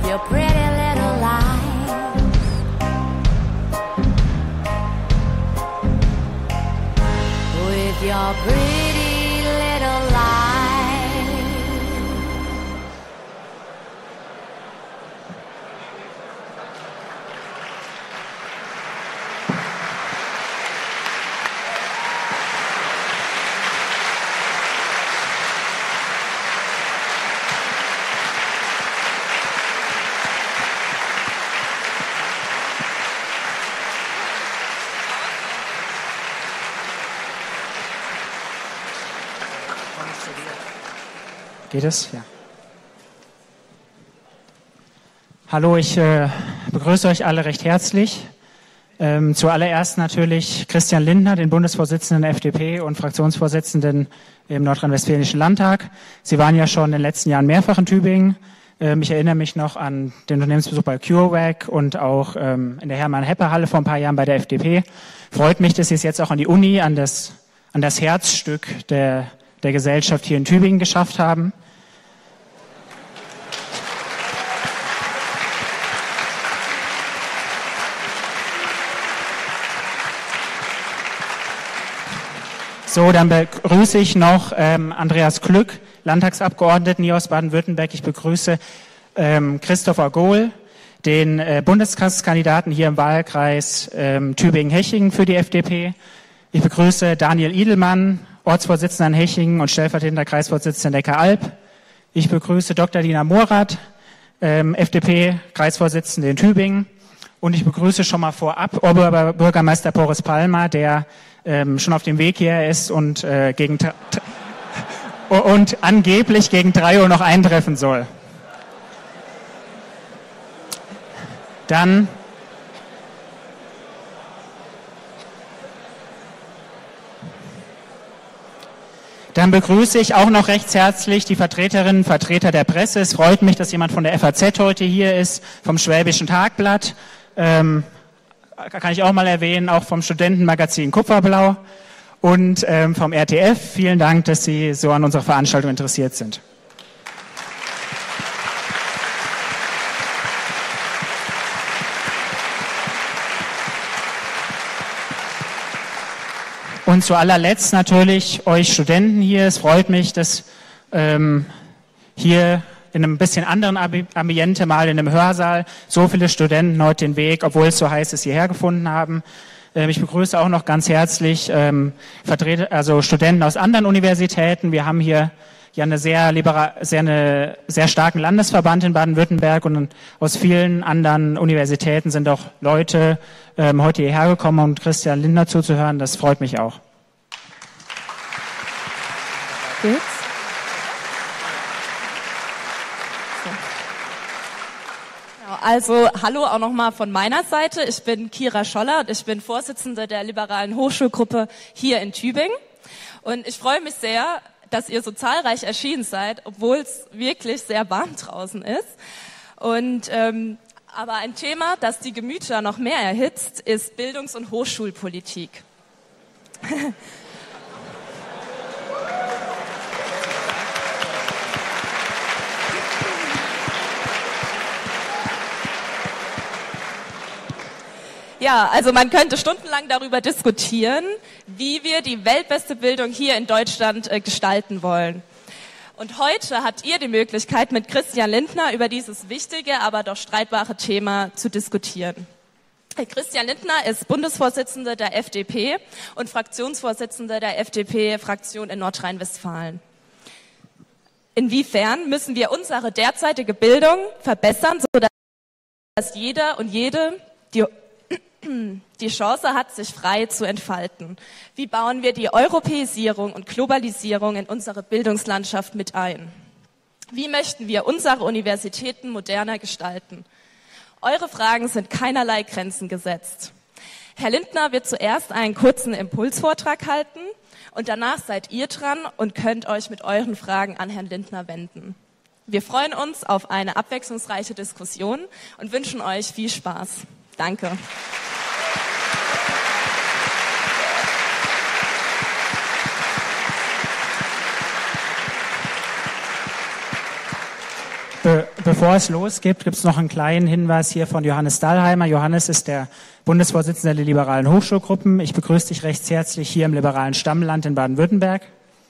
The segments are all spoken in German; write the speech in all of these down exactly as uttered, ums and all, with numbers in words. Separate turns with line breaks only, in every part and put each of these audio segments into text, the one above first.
your pretty little lies. With your pretty little lies.
Geht es? Ja. Hallo, ich äh, begrüße euch alle recht herzlich. Ähm, zuallererst natürlich Christian Lindner, den Bundesvorsitzenden der F D P und Fraktionsvorsitzenden im Nordrhein-Westfälischen Landtag. Sie waren ja schon in den letzten Jahren mehrfach in Tübingen. Ähm, ich erinnere mich noch an den Unternehmensbesuch bei CureVac und auch ähm, in der Hermann-Heppe-Halle vor ein paar Jahren bei der F D P. Freut mich, dass Sie es jetzt auch an die Uni, an das, an das Herzstück der der Gesellschaft hier in Tübingen geschafft haben. So, dann begrüße ich noch ähm, Andreas Klück, Landtagsabgeordneten hier aus Baden-Württemberg. Ich begrüße ähm, Christopher Gohl, den äh, Bundestagskandidaten hier im Wahlkreis ähm, Tübingen-Hechingen für die F D P. Ich begrüße Daniel Idelmann, Ortsvorsitzender in Hechingen und stellvertretender Kreisvorsitzender Neckar-Alb. Ich begrüße Doktor Dina Morath, ähm, F D P-Kreisvorsitzende in Tübingen. Und ich begrüße schon mal vorab Oberbürgermeister Boris Palmer, der ähm, schon auf dem Weg hierher ist und, äh, gegen und angeblich gegen drei Uhr noch eintreffen soll. Dann Dann begrüße ich auch noch recht herzlich die Vertreterinnen und Vertreter der Presse. Es freut mich, dass jemand von der F A Z heute hier ist, vom Schwäbischen Tagblatt. Ähm, kann ich auch mal erwähnen, auch vom Studentenmagazin Kupferblau und ähm, vom R T F. Vielen Dank, dass Sie so an unserer Veranstaltung interessiert sind. Und zu allerletzt natürlich euch Studenten hier. Es freut mich, dass ähm, hier in einem bisschen anderen Ambiente, mal in einem Hörsaal, so viele Studenten heute den Weg, obwohl es so heiß ist, hierher gefunden haben. Ähm, ich begrüße auch noch ganz herzlich ähm, Vertreter, also Studenten aus anderen Universitäten. Wir haben hier ja eine sehr liberal, sehr eine sehr starken Landesverband in Baden-Württemberg und aus vielen anderen Universitäten sind auch Leute ähm, heute hierher gekommen, um Christian Lindner zuzuhören. Das freut mich auch.
Geht's? Also hallo auch nochmal von meiner Seite. Ich bin Kira Scholler und ich bin Vorsitzende der liberalen Hochschulgruppe hier in Tübingen. Und ich freue mich sehr, dass ihr so zahlreich erschienen seid, obwohl es wirklich sehr warm draußen ist. Und ähm, aber ein Thema, das die Gemüter noch mehr erhitzt, ist Bildungs- und Hochschulpolitik. Ja, also man könnte stundenlang darüber diskutieren, wie wir die weltbeste Bildung hier in Deutschland äh, gestalten wollen. Und heute habt ihr die Möglichkeit, mit Christian Lindner über dieses wichtige, aber doch streitbare Thema zu diskutieren. Christian Lindner ist Bundesvorsitzender der F D P und Fraktionsvorsitzender der F D P-Fraktion in Nordrhein-Westfalen. Inwiefern müssen wir unsere derzeitige Bildung verbessern, sodass jeder und jede die die Chance hat, sich frei zu entfalten? Wie bauen wir die Europäisierung und Globalisierung in unsere Bildungslandschaft mit ein? Wie möchten wir unsere Universitäten moderner gestalten? Eure Fragen sind keinerlei Grenzen gesetzt. Herr Lindner wird zuerst einen kurzen Impulsvortrag halten und danach seid ihr dran und könnt euch mit euren Fragen an Herrn Lindner wenden. Wir freuen uns auf eine abwechslungsreiche Diskussion und wünschen euch viel Spaß. Danke.
Be bevor es losgeht, gibt es noch einen kleinen Hinweis hier von Johannes Dahlheimer. Johannes ist der Bundesvorsitzende der liberalen Hochschulgruppen. Ich begrüße dich recht herzlich hier im liberalen Stammland in Baden-Württemberg.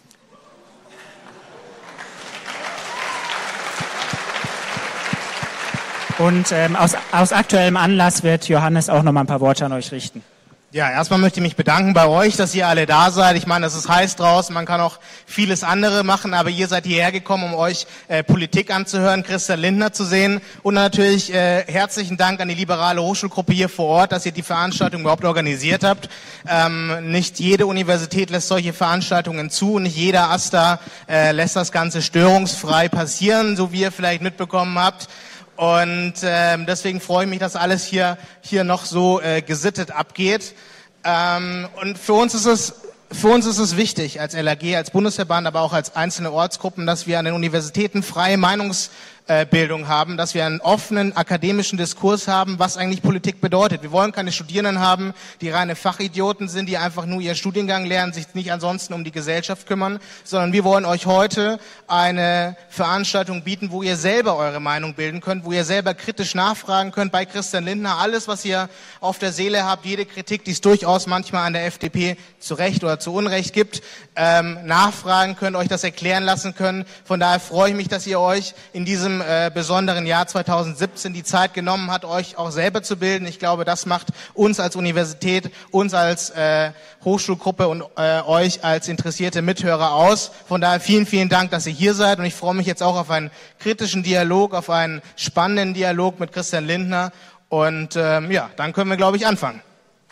Und ähm, aus, aus aktuellem Anlass wird Johannes auch noch mal ein paar Worte an euch richten.
Ja, erstmal möchte ich mich bedanken bei euch, dass ihr alle da seid. Ich meine, es ist heiß draußen, man kann auch vieles andere machen, aber ihr seid hierher gekommen, um euch äh, Politik anzuhören, Christian Lindner zu sehen. Und natürlich äh, herzlichen Dank an die liberale Hochschulgruppe hier vor Ort, dass ihr die Veranstaltung überhaupt organisiert habt. Ähm, nicht jede Universität lässt solche Veranstaltungen zu, nicht jeder AStA äh, lässt das Ganze störungsfrei passieren, so wie ihr vielleicht mitbekommen habt. Und ähm, deswegen freue ich mich, dass alles hier hier noch so äh, gesittet abgeht. Ähm, und für uns ist es für uns ist es wichtig als L A G, als Bundesverband, aber auch als einzelne Ortsgruppen, dass wir an den Universitäten freie Meinungsbildung haben, dass wir einen offenen akademischen Diskurs haben, was eigentlich Politik bedeutet. Wir wollen keine Studierenden haben, die reine Fachidioten sind, die einfach nur ihren Studiengang lernen, sich nicht ansonsten um die Gesellschaft kümmern, sondern wir wollen euch heute eine Veranstaltung bieten, wo ihr selber eure Meinung bilden könnt, wo ihr selber kritisch nachfragen könnt bei Christian Lindner. Alles, was ihr auf der Seele habt, jede Kritik, die es durchaus manchmal an der F D P zu Recht oder zu Unrecht gibt, ähm, nachfragen könnt, euch das erklären lassen können. Von daher freue ich mich, dass ihr euch in diesem äh, besonderen Jahr zweitausendsiebzehn die Zeit genommen habt, euch auch selber zu bilden. Ich glaube, das macht uns als Universität, uns als äh, Hochschulgruppe und äh, euch als interessierte Mithörer aus. Von daher vielen, vielen Dank, dass ihr hier seid, und ich freue mich jetzt auch auf einen kritischen Dialog, auf einen spannenden Dialog mit Christian Lindner, und ähm, ja, dann können wir, glaube ich, anfangen.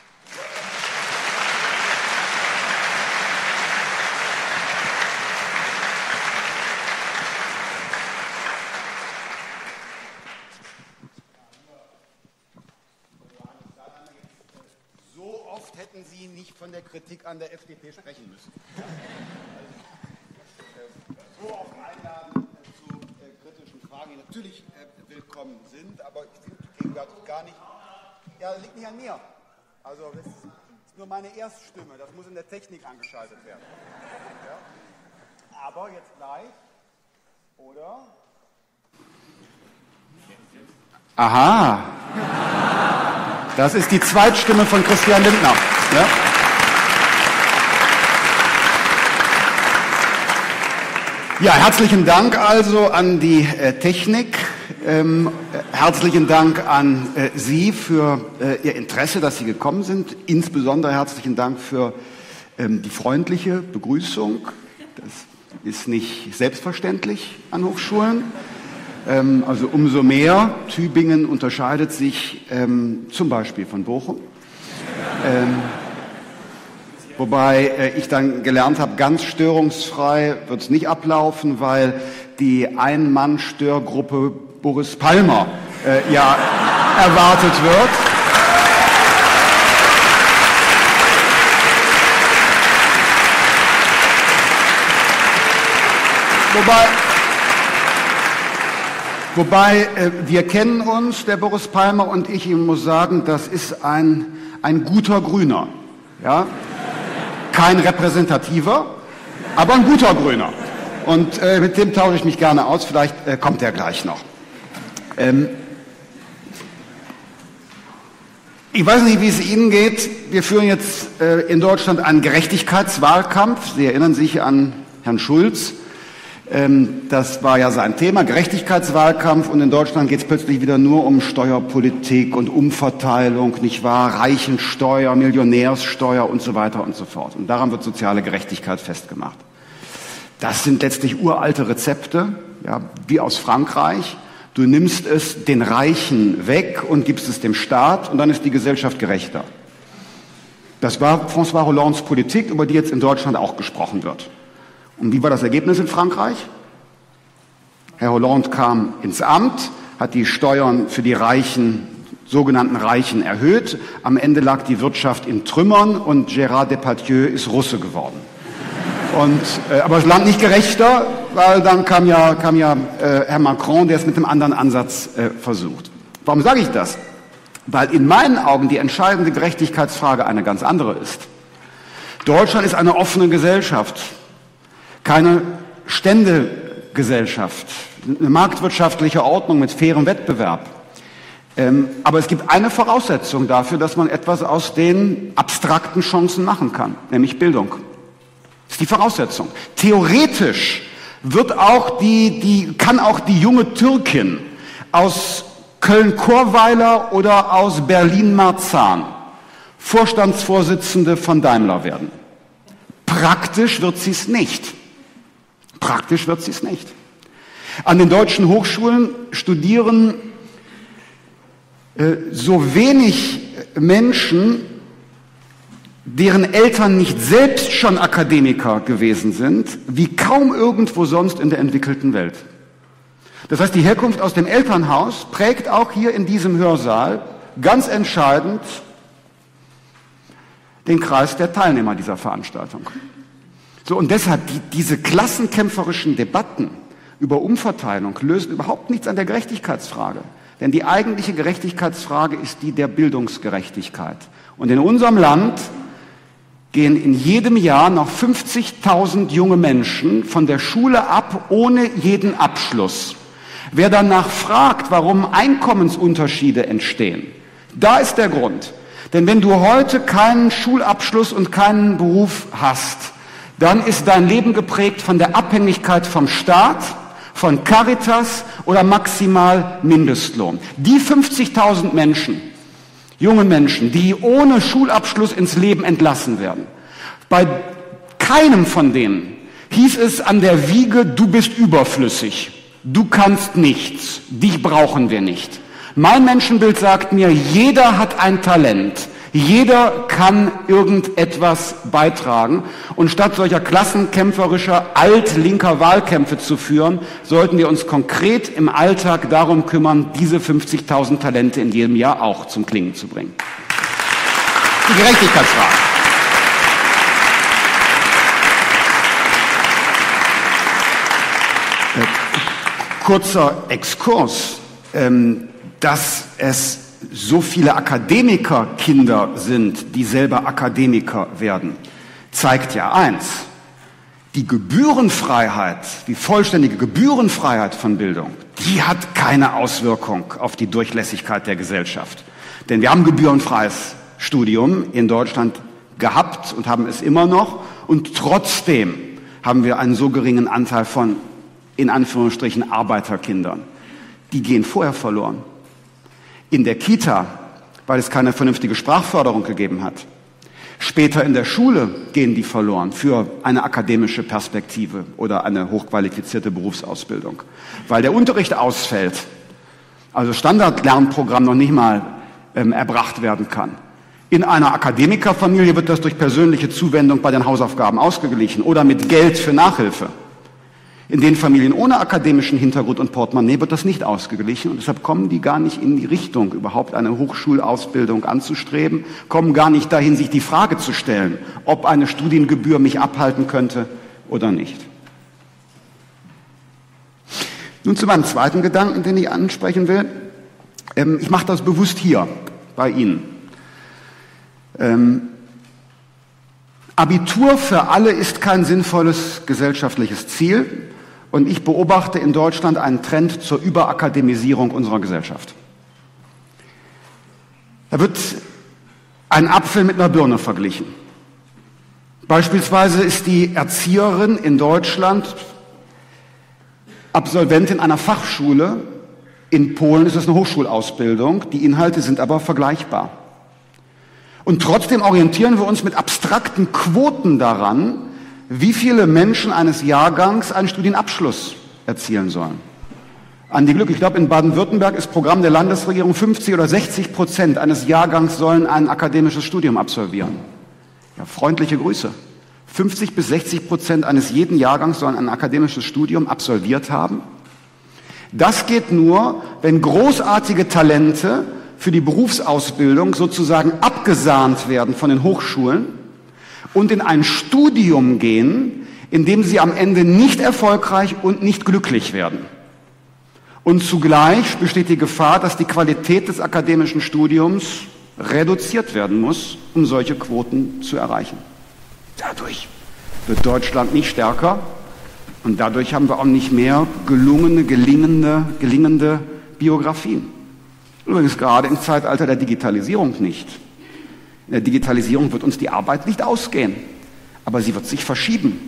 Hätten Sie nicht von der Kritik an der F D P sprechen müssen. Ja? Also, äh, so oft einladen äh, zu äh, kritischen Fragen, die natürlich äh, willkommen sind, aber ich finde gegenwärtig gar nicht. Ja, das liegt nicht an mir. Also das ist, das ist nur meine Erststimme, das muss in der Technik angeschaltet werden. Ja? Aber jetzt gleich, oder? Aha. Das ist die Zweitstimme von Christian Lindner. Ja? Ja, herzlichen Dank also an die äh, Technik. Ähm, herzlichen Dank an äh, Sie für äh, Ihr Interesse, dass Sie gekommen sind. Insbesondere herzlichen Dank für ähm, die freundliche Begrüßung. Das ist nicht selbstverständlich an Hochschulen. Also umso mehr. Tübingen unterscheidet sich ähm, zum Beispiel von Bochum. Ähm, wobei äh, ich dann gelernt habe, ganz störungsfrei wird es nicht ablaufen, weil die Ein-Mann-Störgruppe Boris Palmer äh, ja erwartet wird. Wobei... Wobei, äh, wir kennen uns, der Boris Palmer und ich, ich muss sagen, das ist ein, ein guter Grüner. Ja? Kein repräsentativer, aber ein guter Grüner. Und äh, mit dem tausche ich mich gerne aus, vielleicht äh, kommt er gleich noch. Ähm, ich weiß nicht, wie es Ihnen geht. Wir führen jetzt äh, in Deutschland einen Gerechtigkeitswahlkampf. Sie erinnern sich an Herrn Schulz. Das war ja sein Thema, Gerechtigkeitswahlkampf, und in Deutschland geht es plötzlich wieder nur um Steuerpolitik und Umverteilung, nicht wahr? Reichensteuer, Millionärssteuer und so weiter und so fort. Und daran wird soziale Gerechtigkeit festgemacht. Das sind letztlich uralte Rezepte, ja, wie aus Frankreich. Du nimmst es den Reichen weg und gibst es dem Staat, und dann ist die Gesellschaft gerechter. Das war François Hollandes Politik, über die jetzt in Deutschland auch gesprochen wird. Und wie war das Ergebnis in Frankreich? Herr Hollande kam ins Amt, hat die Steuern für die Reichen, sogenannten Reichen, erhöht. Am Ende lag die Wirtschaft in Trümmern und Gérard Depardieu ist Russe geworden. Und, äh, aber das Land nicht gerechter, weil dann kam ja, kam ja äh, Herr Macron, der es mit einem anderen Ansatz äh, versucht. Warum sage ich das? Weil in meinen Augen die entscheidende Gerechtigkeitsfrage eine ganz andere ist. Deutschland ist eine offene Gesellschaft. Keine Ständegesellschaft. Gesellschaft, eine marktwirtschaftliche Ordnung mit fairem Wettbewerb. Ähm, aber es gibt eine Voraussetzung dafür, dass man etwas aus den abstrakten Chancen machen kann, nämlich Bildung. Das ist die Voraussetzung. Theoretisch wird auch die, die, kann auch die junge Türkin aus Köln-Chorweiler oder aus Berlin-Marzahn Vorstandsvorsitzende von Daimler werden. Praktisch wird sie es nicht. Praktisch wird sie es nicht. An den deutschen Hochschulen studieren äh, so wenig Menschen, deren Eltern nicht selbst schon Akademiker gewesen sind, wie kaum irgendwo sonst in der entwickelten Welt. Das heißt, die Herkunft aus dem Elternhaus prägt auch hier in diesem Hörsaal ganz entscheidend den Kreis der Teilnehmer dieser Veranstaltung. So, und deshalb, die, diese klassenkämpferischen Debatten über Umverteilung lösen überhaupt nichts an der Gerechtigkeitsfrage. Denn die eigentliche Gerechtigkeitsfrage ist die der Bildungsgerechtigkeit. Und in unserem Land gehen in jedem Jahr noch fünfzigtausend junge Menschen von der Schule ab, ohne jeden Abschluss. Wer danach fragt, warum Einkommensunterschiede entstehen, da ist der Grund. Denn wenn du heute keinen Schulabschluss und keinen Beruf hast, dann ist dein Leben geprägt von der Abhängigkeit vom Staat, von Caritas oder maximal Mindestlohn. Die fünfzigtausend Menschen, junge Menschen, die ohne Schulabschluss ins Leben entlassen werden. Bei keinem von denen hieß es an der Wiege, du bist überflüssig, du kannst nichts, dich brauchen wir nicht. Mein Menschenbild sagt mir, jeder hat ein Talent, jeder kann irgendetwas beitragen. Und statt solcher klassenkämpferischer, altlinker Wahlkämpfe zu führen, sollten wir uns konkret im Alltag darum kümmern, diese fünfzigtausend Talente in jedem Jahr auch zum Klingen zu bringen. Die Gerechtigkeitsfrage. Äh, kurzer Exkurs. Ähm, dass es so viele Akademikerkinder sind, die selber Akademiker werden, zeigt ja eins. Die Gebührenfreiheit, die vollständige Gebührenfreiheit von Bildung, die hat keine Auswirkung auf die Durchlässigkeit der Gesellschaft. Denn wir haben gebührenfreies Studium in Deutschland gehabt und haben es immer noch. Und trotzdem haben wir einen so geringen Anteil von, in Anführungsstrichen, Arbeiterkindern. Die gehen vorher verloren. In der Kita, weil es keine vernünftige Sprachförderung gegeben hat. Später in der Schule gehen die verloren für eine akademische Perspektive oder eine hochqualifizierte Berufsausbildung. Weil der Unterricht ausfällt, also Standardlernprogramm noch nicht mal ähm, erbracht werden kann. In einer Akademikerfamilie wird das durch persönliche Zuwendung bei den Hausaufgaben ausgeglichen oder mit Geld für Nachhilfe. In den Familien ohne akademischen Hintergrund und Portemonnaie wird das nicht ausgeglichen und deshalb kommen die gar nicht in die Richtung, überhaupt eine Hochschulausbildung anzustreben, kommen gar nicht dahin, sich die Frage zu stellen, ob eine Studiengebühr mich abhalten könnte oder nicht. Nun zu meinem zweiten Gedanken, den ich ansprechen will. Ähm, ich mache das bewusst hier bei Ihnen. Ähm, Abitur für alle ist kein sinnvolles gesellschaftliches Ziel. Und ich beobachte in Deutschland einen Trend zur Überakademisierung unserer Gesellschaft. Da wird ein Apfel mit einer Birne verglichen. Beispielsweise ist die Erzieherin in Deutschland Absolventin einer Fachschule. In Polen ist es eine Hochschulausbildung. Die Inhalte sind aber vergleichbar. Und trotzdem orientieren wir uns mit abstrakten Quoten daran, wie viele Menschen eines Jahrgangs einen Studienabschluss erzielen sollen. Andi Glück, ich glaube, in Baden-Württemberg ist Programm der Landesregierung, fünfzig oder sechzig Prozent eines Jahrgangs sollen ein akademisches Studium absolvieren. Ja, freundliche Grüße. fünfzig bis sechzig Prozent eines jeden Jahrgangs sollen ein akademisches Studium absolviert haben. Das geht nur, wenn großartige Talente für die Berufsausbildung sozusagen abgesahnt werden von den Hochschulen und in ein Studium gehen, in dem sie am Ende nicht erfolgreich und nicht glücklich werden. Und zugleich besteht die Gefahr, dass die Qualität des akademischen Studiums reduziert werden muss, um solche Quoten zu erreichen. Dadurch wird Deutschland nicht stärker, Und dadurch haben wir auch nicht mehr gelungene, gelingende, gelingende Biografien. Übrigens gerade im Zeitalter der Digitalisierung nicht. In der Digitalisierung wird uns die Arbeit nicht ausgehen, aber sie wird sich verschieben.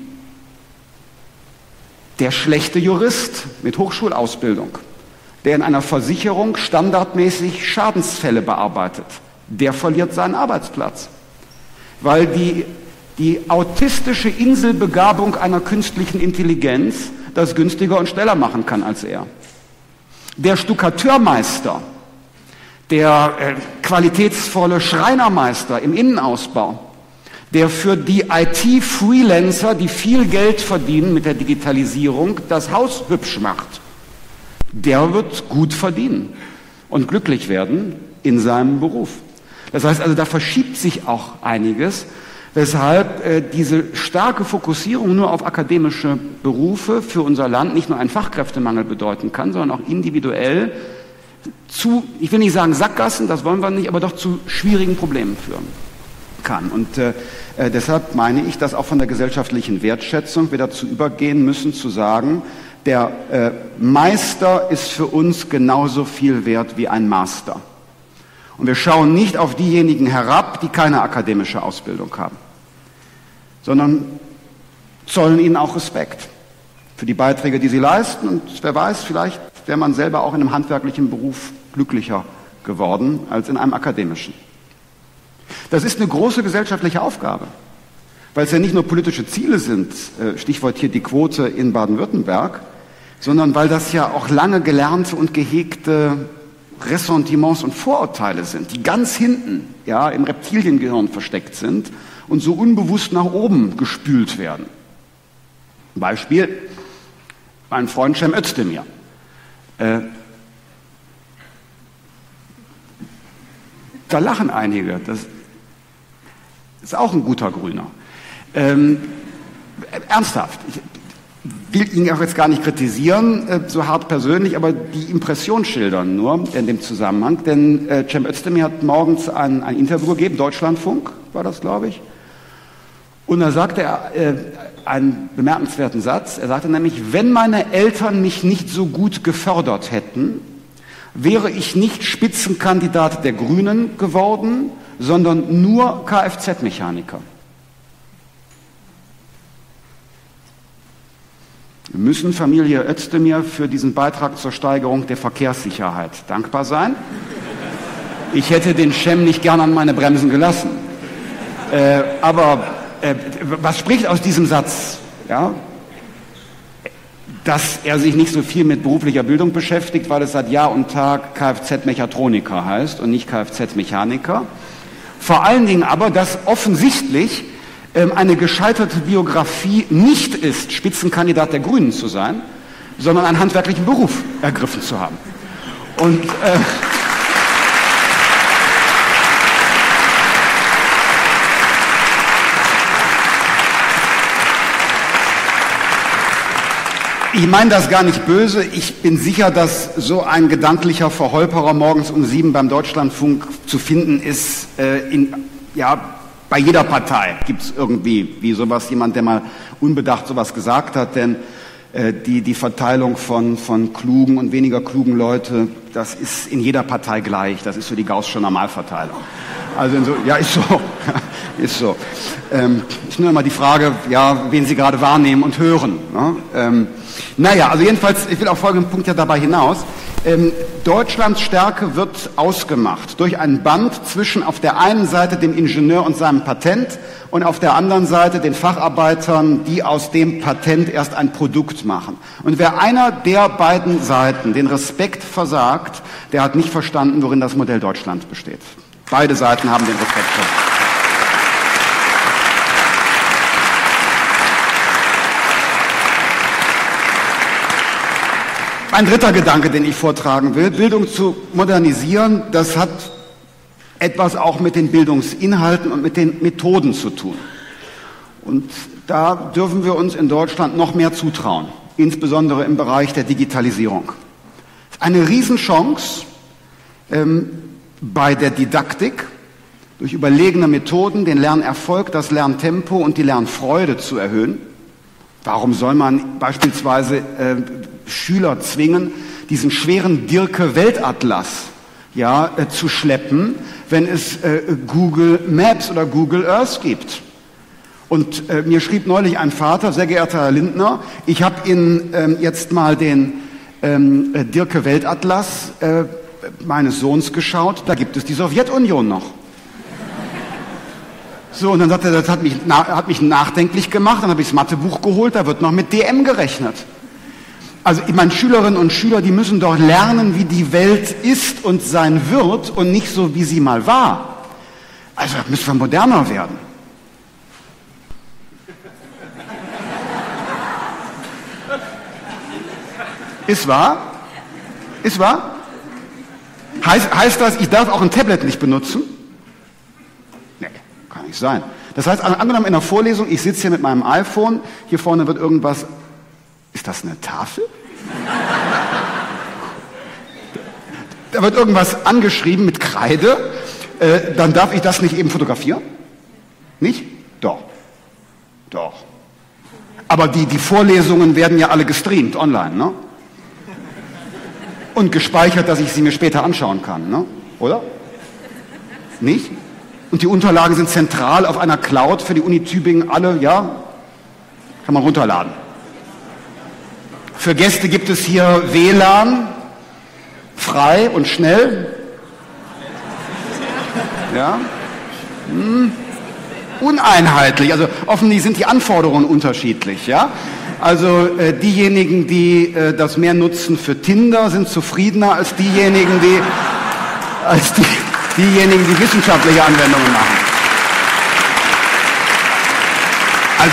Der schlechte Jurist mit Hochschulausbildung, der in einer Versicherung standardmäßig Schadensfälle bearbeitet, der verliert seinen Arbeitsplatz, weil die, die autistische Inselbegabung einer künstlichen Intelligenz das günstiger und schneller machen kann als er. Der Stuckateurmeister, der äh, qualitätsvolle Schreinermeister im Innenausbau, der für die I T-Freelancer, die viel Geld verdienen mit der Digitalisierung, das Haus hübsch macht, der wird gut verdienen und glücklich werden in seinem Beruf. Das heißt also, da verschiebt sich auch einiges, weshalb äh, diese starke Fokussierung nur auf akademische Berufe für unser Land nicht nur einen Fachkräftemangel bedeuten kann, sondern auch individuell zu, ich will nicht sagen Sackgassen, das wollen wir nicht, aber doch zu schwierigen Problemen führen kann. Und äh, äh, deshalb meine ich, dass auch von der gesellschaftlichen Wertschätzung wir dazu übergehen müssen, zu sagen, der äh, Meister ist für uns genauso viel wert wie ein Master. Und wir schauen nicht auf diejenigen herab, die keine akademische Ausbildung haben, sondern zollen ihnen auch Respekt für die Beiträge, die sie leisten. Und wer weiß, vielleicht wäre man selber auch in einem handwerklichen Beruf glücklicher geworden als in einem akademischen. Das ist eine große gesellschaftliche Aufgabe, weil es ja nicht nur politische Ziele sind, Stichwort hier die Quote in Baden-Württemberg, sondern weil das ja auch lange gelernte und gehegte Ressentiments und Vorurteile sind, die ganz hinten, ja, im Reptiliengehirn versteckt sind und so unbewusst nach oben gespült werden. Beispiel, mein Freund Cem Özdemir. Äh, da lachen einige, das ist auch ein guter Grüner. Ähm, ernsthaft, ich will ihn auch jetzt gar nicht kritisieren, äh, so hart persönlich, aber die Impression schildern nur in dem Zusammenhang, denn äh, Cem Özdemir hat morgens ein, ein Interview gegeben, Deutschlandfunk war das, glaube ich, und da sagte er äh, einen bemerkenswerten Satz, er sagte nämlich, wenn meine Eltern mich nicht so gut gefördert hätten, wäre ich nicht Spitzenkandidat der Grünen geworden, sondern nur Kfz-Mechaniker. Wir müssen Familie Özdemir für diesen Beitrag zur Steigerung der Verkehrssicherheit dankbar sein. Ich hätte den Cem nicht gern an meine Bremsen gelassen. Äh, aber äh, was spricht aus diesem Satz? Ja? Dass er sich nicht so viel mit beruflicher Bildung beschäftigt, weil es seit Jahr und Tag Kfz-Mechatroniker heißt und nicht Kfz-Mechaniker. Vor allen Dingen aber, dass offensichtlich ähm, eine gescheiterte Biografie nicht ist, Spitzenkandidat der Grünen zu sein, sondern einen handwerklichen Beruf ergriffen zu haben. Und äh, ich meine das gar nicht böse. Ich bin sicher, dass so ein gedanklicher Verholperer morgens um sieben beim Deutschlandfunk zu finden ist. Äh, in, ja, bei jeder Partei gibt es irgendwie wie sowas, jemand, der mal unbedacht sowas gesagt hat. Denn äh, die, die Verteilung von, von klugen und weniger klugen Leute, das ist in jeder Partei gleich. Das ist so die Gaußsche Normalverteilung. Also in so, ja, ist so. ist so. Ähm, ist nur immer die Frage, ja, wen Sie gerade wahrnehmen und hören. Ne? Ähm, naja, also jedenfalls, ich will auf folgenden Punkt ja dabei hinaus. Ähm, Deutschlands Stärke wird ausgemacht durch ein Band zwischen auf der einen Seite dem Ingenieur und seinem Patent und auf der anderen Seite den Facharbeitern, die aus dem Patent erst ein Produkt machen. Und wer einer der beiden Seiten den Respekt versagt, der hat nicht verstanden, worin das Modell Deutschland besteht. Beide Seiten haben den Respekt versagt. Ein dritter Gedanke, den ich vortragen will, Bildung zu modernisieren, das hat etwas auch mit den Bildungsinhalten und mit den Methoden zu tun. Und da dürfen wir uns in Deutschland noch mehr zutrauen, insbesondere im Bereich der Digitalisierung. Eine Riesenchance ähm, bei der Didaktik, durch überlegene Methoden den Lernerfolg, das Lerntempo und die Lernfreude zu erhöhen. Warum soll man beispielsweise äh, Schüler zwingen, diesen schweren Dirke-Weltatlas ja, äh, zu schleppen, wenn es äh, Google Maps oder Google Earth gibt? Und äh, mir schrieb neulich ein Vater, sehr geehrter Herr Lindner, ich habe Ihnen ähm, jetzt mal den ähm, Dirke-Weltatlas äh, meines Sohns geschaut, da gibt es die Sowjetunion noch. So, und dann sagt er, das hat mich, na, hat mich nachdenklich gemacht, dann habe ich das Mathebuch geholt, da wird noch mit D M gerechnet. Also ich meine, Schülerinnen und Schüler, die müssen doch lernen, wie die Welt ist und sein wird und nicht so, wie sie mal war. Also da müssen wir moderner werden. Ist wahr? Ist wahr? Heißt, heißt das, ich darf auch ein Tablet nicht benutzen? Nee, kann nicht sein. Das heißt, angenommen in der Vorlesung, ich sitze hier mit meinem iPhone, hier vorne wird irgendwas, ist das eine Tafel? Da wird irgendwas angeschrieben mit Kreide, äh, dann darf ich das nicht eben fotografieren? Nicht? Doch. Doch. Aber die, die Vorlesungen werden ja alle gestreamt online, ne? Und gespeichert, dass ich sie mir später anschauen kann, ne? Oder? Nicht? Und die Unterlagen sind zentral auf einer Cloud für die Uni Tübingen, alle, ja, kann man runterladen. Für Gäste gibt es hier W L A N, frei und schnell. Ja? Hm. Uneinheitlich, also offensichtlich sind die Anforderungen unterschiedlich, ja? Also äh, diejenigen, die äh, das mehr nutzen für Tinder, sind zufriedener als diejenigen, die als die, diejenigen, die wissenschaftliche Anwendungen machen. Also,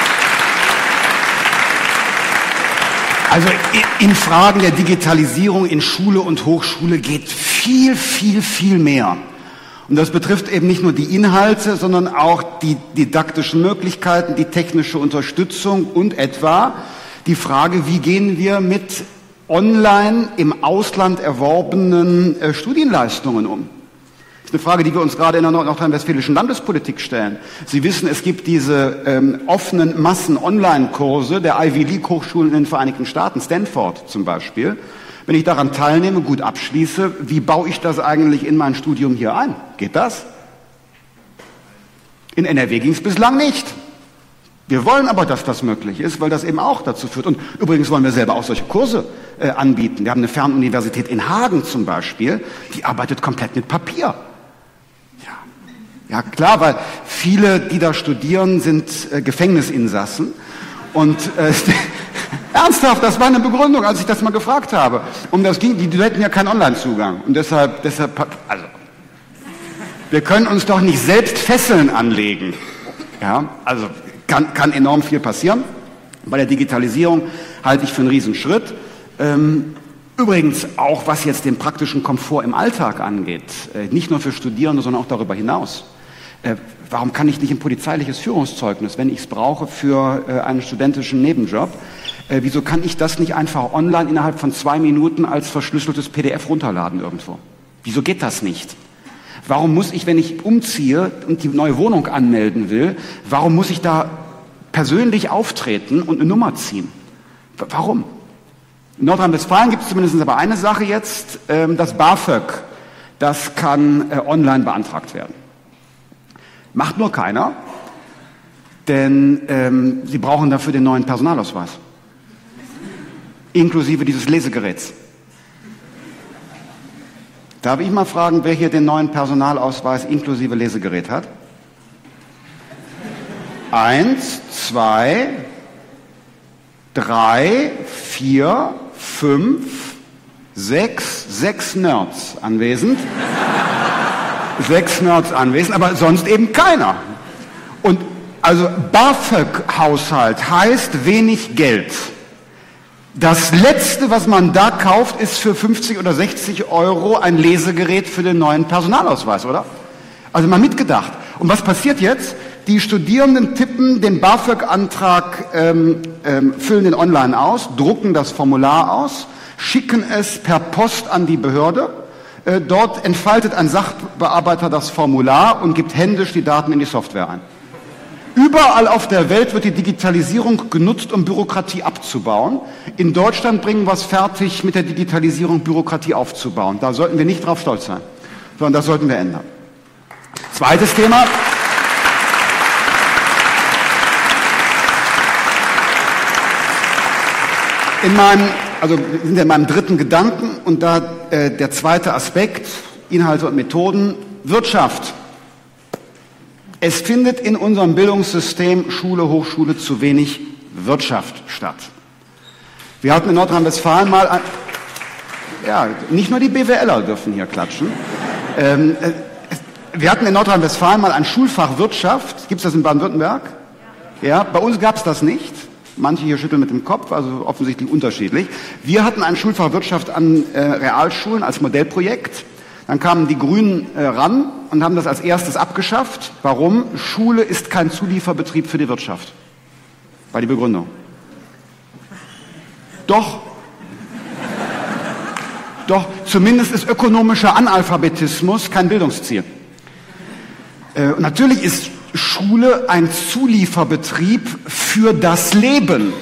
also in Fragen der Digitalisierung in Schule und Hochschule geht viel, viel, viel mehr. Und das betrifft eben nicht nur die Inhalte, sondern auch die didaktischen Möglichkeiten, die technische Unterstützung und etwa die Frage, wie gehen wir mit online im Ausland erworbenen äh, Studienleistungen um? Das ist eine Frage, die wir uns gerade in der nordrhein-westfälischen Landespolitik stellen. Sie wissen, es gibt diese ähm, offenen Massen-Online-Kurse der Ivy League-Hochschulen in den Vereinigten Staaten, Stanford zum Beispiel. Wenn ich daran teilnehme, gut abschließe, wie baue ich das eigentlich in mein Studium hier ein? Geht das? In N R W ging es bislang nicht. Wir wollen aber, dass das möglich ist, weil das eben auch dazu führt. Und übrigens wollen wir selber auch solche Kurse äh, anbieten. Wir haben eine Fernuniversität in Hagen zum Beispiel, die arbeitet komplett mit Papier. Ja, ja klar, weil viele, die da studieren, sind äh, Gefängnisinsassen. Und äh, ernsthaft, das war eine Begründung, als ich das mal gefragt habe. Um das ging, die, die hätten ja keinen Online-Zugang. Und deshalb, deshalb, also, wir können uns doch nicht selbst Fesseln anlegen. Ja, also, kann, kann enorm viel passieren. Bei der Digitalisierung halte ich für einen Riesenschritt. Ähm, übrigens auch, was jetzt den praktischen Komfort im Alltag angeht. Äh, nicht nur für Studierende, sondern auch darüber hinaus. Äh, warum kann ich nicht ein polizeiliches Führungszeugnis, wenn ich es brauche für äh, einen studentischen Nebenjob? Äh, wieso kann ich das nicht einfach online innerhalb von zwei Minuten als verschlüsseltes P D F runterladen irgendwo? Wieso geht das nicht? Warum muss ich, wenn ich umziehe und die neue Wohnung anmelden will, warum muss ich da persönlich auftreten und eine Nummer ziehen? W- warum? In Nordrhein-Westfalen gibt es zumindest aber eine Sache jetzt, ähm, das BAföG, das kann äh, online beantragt werden. Macht nur keiner, denn ähm, sie brauchen dafür den neuen Personalausweis. Inklusive dieses Lesegeräts. Darf ich mal fragen, wer hier den neuen Personalausweis inklusive Lesegerät hat? Eins, zwei, drei, vier, fünf, sechs, sechs Nerds anwesend. Sechs Nerds anwesend, aber sonst eben keiner. Und also BAföG-Haushalt heißt wenig Geld. Das Letzte, was man da kauft, ist für fünfzig oder sechzig Euro ein Lesegerät für den neuen Personalausweis, oder? Also mal mitgedacht. Und was passiert jetzt? Die Studierenden tippen den BAföG-Antrag, ähm, ähm, füllen den online aus, drucken das Formular aus, schicken es per Post an die Behörde. Äh, dort entfaltet ein Sachbearbeiter das Formular und gibt händisch die Daten in die Software ein. Überall auf der Welt wird die Digitalisierung genutzt, um Bürokratie abzubauen. In Deutschland bringen wir es fertig, mit der Digitalisierung Bürokratie aufzubauen. Da sollten wir nicht drauf stolz sein, sondern das sollten wir ändern. Zweites Thema. In meinem, also wir sind ja in meinem dritten Gedanken und da äh, der zweite Aspekt, Inhalte und Methoden, Wirtschaft. Es findet in unserem Bildungssystem Schule, Hochschule zu wenig Wirtschaft statt. Wir hatten in Nordrhein-Westfalen mal, ein, ja, nicht nur die BWLer dürfen hier klatschen. Ähm, äh, wir hatten in Nordrhein-Westfalen mal ein Schulfach Wirtschaft. Gibt es das in Baden-Württemberg? Ja, bei uns gab es das nicht. Manche hier schütteln mit dem Kopf, also offensichtlich unterschiedlich. Wir hatten ein Schulfach Wirtschaft an äh, Realschulen als Modellprojekt. Dann kamen die Grünen äh, ran und haben das als erstes abgeschafft. Warum? Schule ist kein Zulieferbetrieb für die Wirtschaft. War die Begründung. Doch. Doch, zumindest ist ökonomischer Analphabetismus kein Bildungsziel. Äh, und natürlich ist Schule ein Zulieferbetrieb für das Leben.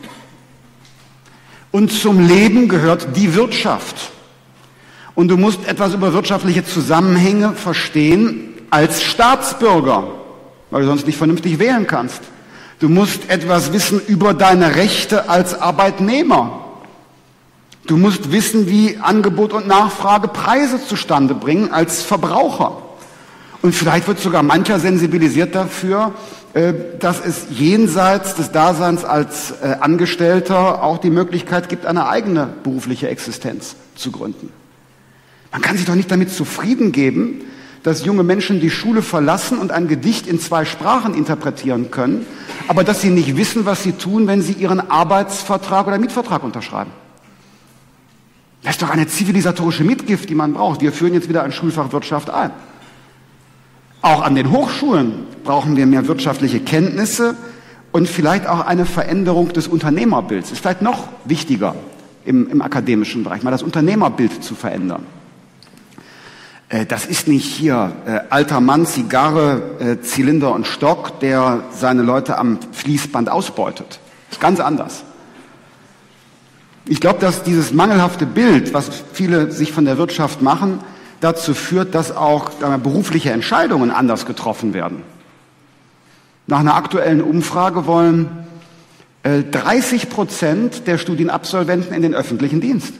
Und zum Leben gehört die Wirtschaft. Und du musst etwas über wirtschaftliche Zusammenhänge verstehen als Staatsbürger, weil du sonst nicht vernünftig wählen kannst. Du musst etwas wissen über deine Rechte als Arbeitnehmer. Du musst wissen, wie Angebot und Nachfrage Preise zustande bringen als Verbraucher. Und vielleicht wird sogar mancher sensibilisiert dafür, dass es jenseits des Daseins als Angestellter auch die Möglichkeit gibt, eine eigene berufliche Existenz zu gründen. Man kann sich doch nicht damit zufrieden geben, dass junge Menschen die Schule verlassen und ein Gedicht in zwei Sprachen interpretieren können, aber dass sie nicht wissen, was sie tun, wenn sie ihren Arbeitsvertrag oder Mietvertrag unterschreiben. Das ist doch eine zivilisatorische Mitgift, die man braucht. Wir führen jetzt wieder ein Schulfach Wirtschaft ein. Auch an den Hochschulen brauchen wir mehr wirtschaftliche Kenntnisse und vielleicht auch eine Veränderung des Unternehmerbilds. Ist vielleicht noch wichtiger im, im akademischen Bereich, mal das Unternehmerbild zu verändern. Äh, das ist nicht hier äh, alter Mann, Zigarre, äh, Zylinder und Stock, der seine Leute am Fließband ausbeutet. Das ist ganz anders. Ich glaube, dass dieses mangelhafte Bild, was viele sich von der Wirtschaft machen, dazu führt, dass auch äh, berufliche Entscheidungen anders getroffen werden. Nach einer aktuellen Umfrage wollen äh, dreißig Prozent der Studienabsolventen in den öffentlichen Dienst.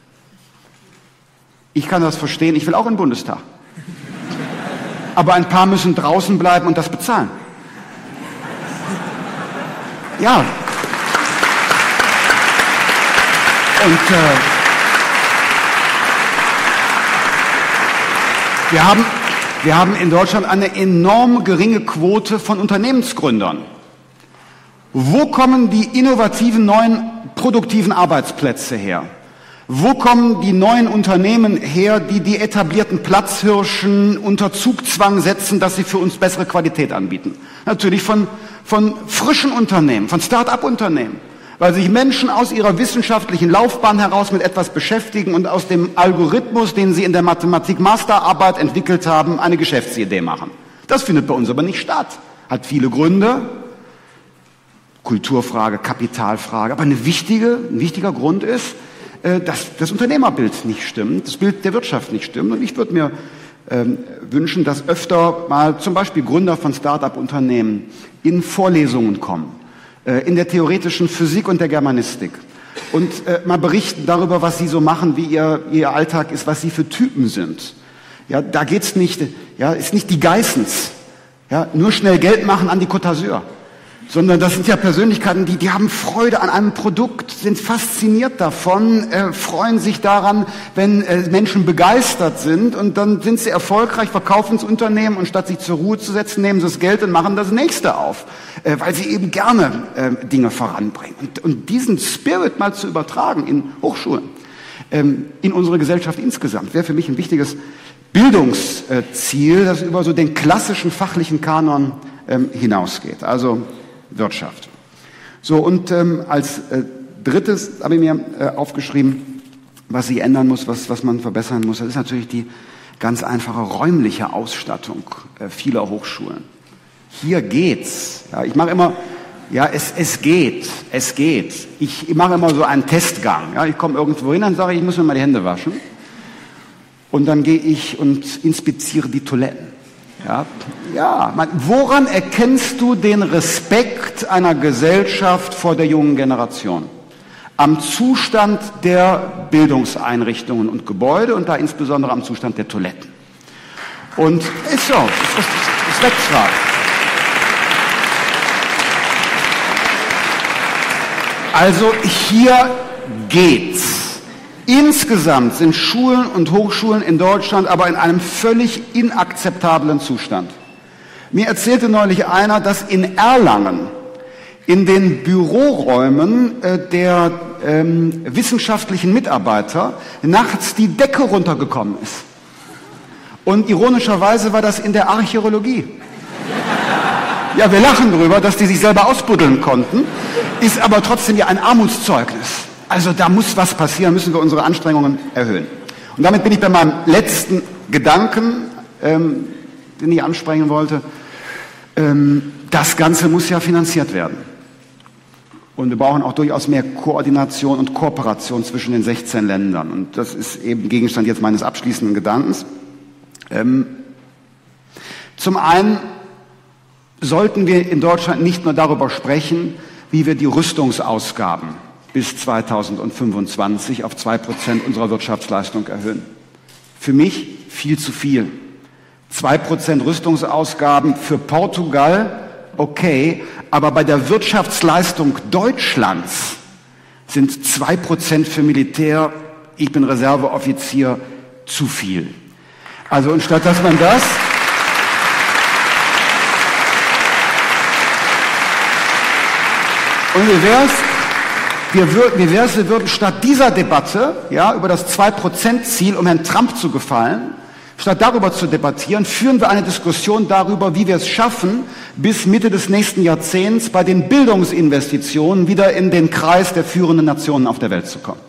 Ich kann das verstehen, ich will auch in den Bundestag. Aber ein paar müssen draußen bleiben und das bezahlen. Ja. Und äh, Wir haben, wir haben in Deutschland eine enorm geringe Quote von Unternehmensgründern. Wo kommen die innovativen, neuen, produktiven Arbeitsplätze her? Wo kommen die neuen Unternehmen her, die die etablierten Platzhirschen unter Zugzwang setzen, dass sie für uns bessere Qualität anbieten? Natürlich von, von frischen Unternehmen, von Start-up-Unternehmen. Weil sich Menschen aus ihrer wissenschaftlichen Laufbahn heraus mit etwas beschäftigen und aus dem Algorithmus, den sie in der Mathematik-Masterarbeit entwickelt haben, eine Geschäftsidee machen. Das findet bei uns aber nicht statt. Hat viele Gründe. Kulturfrage, Kapitalfrage. Aber eine wichtige, ein wichtiger Grund ist, dass das Unternehmerbild nicht stimmt, das Bild der Wirtschaft nicht stimmt. Und ich würde mir ähm, wünschen, dass öfter mal zum Beispiel Gründer von Start-up-Unternehmen in Vorlesungen kommen. In der theoretischen Physik und der Germanistik und äh, mal berichten darüber, was sie so machen, wie ihr, ihr Alltag ist, was sie für Typen sind. Ja, da geht's nicht, ja, ist nicht die Geissens, ja, nur schnell Geld machen an die Côte d'Azur, sondern das sind ja Persönlichkeiten, die, die haben Freude an einem Produkt, sind fasziniert davon, äh, freuen sich daran, wenn äh, Menschen begeistert sind und dann sind sie erfolgreich, verkaufen das Unternehmen und statt sich zur Ruhe zu setzen, nehmen sie das Geld und machen das nächste auf, äh, weil sie eben gerne äh, Dinge voranbringen. Und, und diesen Spirit mal zu übertragen in Hochschulen, ähm, in unsere Gesellschaft insgesamt, wäre für mich ein wichtiges Bildungsziel, das über so den klassischen fachlichen Kanon ähm, hinausgeht. Also Wirtschaft. So, und ähm, als äh, drittes habe ich mir äh, aufgeschrieben, was sich ändern muss, was, was man verbessern muss. Das ist natürlich die ganz einfache räumliche Ausstattung äh, vieler Hochschulen. Hier geht's. Ja, ich mache immer, ja, es, es geht, es geht. Ich, ich mache immer so einen Testgang. Ja, ich komme irgendwo hin, dann sage ich, ich muss mir mal die Hände waschen. Und dann gehe ich und inspiziere die Toiletten. Ja, ja man, woran erkennst du den Respekt einer Gesellschaft vor der jungen Generation? Am Zustand der Bildungseinrichtungen und Gebäude und da insbesondere am Zustand der Toiletten. Und ist so, ist, ist, ist Rechtsfrage. Also hier geht's. Insgesamt sind Schulen und Hochschulen in Deutschland aber in einem völlig inakzeptablen Zustand. Mir erzählte neulich einer, dass in Erlangen in den Büroräumen äh, der ähm, wissenschaftlichen Mitarbeiter nachts die Decke runtergekommen ist. Und ironischerweise war das in der Archäologie. Ja, wir lachen drüber, dass die sich selber ausbuddeln konnten, ist aber trotzdem ja ein Armutszeugnis. Also da muss was passieren, müssen wir unsere Anstrengungen erhöhen. Und damit bin ich bei meinem letzten Gedanken, ähm, den ich ansprechen wollte. Ähm, das Ganze muss ja finanziert werden. Und wir brauchen auch durchaus mehr Koordination und Kooperation zwischen den sechzehn Ländern. Und das ist eben Gegenstand jetzt meines abschließenden Gedankens. Ähm, zum einen sollten wir in Deutschland nicht nur darüber sprechen, wie wir die Rüstungsausgaben bis zweitausendfünfundzwanzig auf zwei Prozent unserer Wirtschaftsleistung erhöhen. Für mich viel zu viel. zwei Prozent Rüstungsausgaben für Portugal, okay, aber bei der Wirtschaftsleistung Deutschlands sind zwei Prozent für Militär, ich bin Reserveoffizier, zu viel. Also und statt dass man das und wie wär's, wir würden, wie wär's, wir würden statt dieser Debatte, ja, über das zwei Prozent Ziel, um Herrn Trump zu gefallen, statt darüber zu debattieren, führen wir eine Diskussion darüber, wie wir es schaffen, bis Mitte des nächsten Jahrzehnts bei den Bildungsinvestitionen wieder in den Kreis der führenden Nationen auf der Welt zu kommen.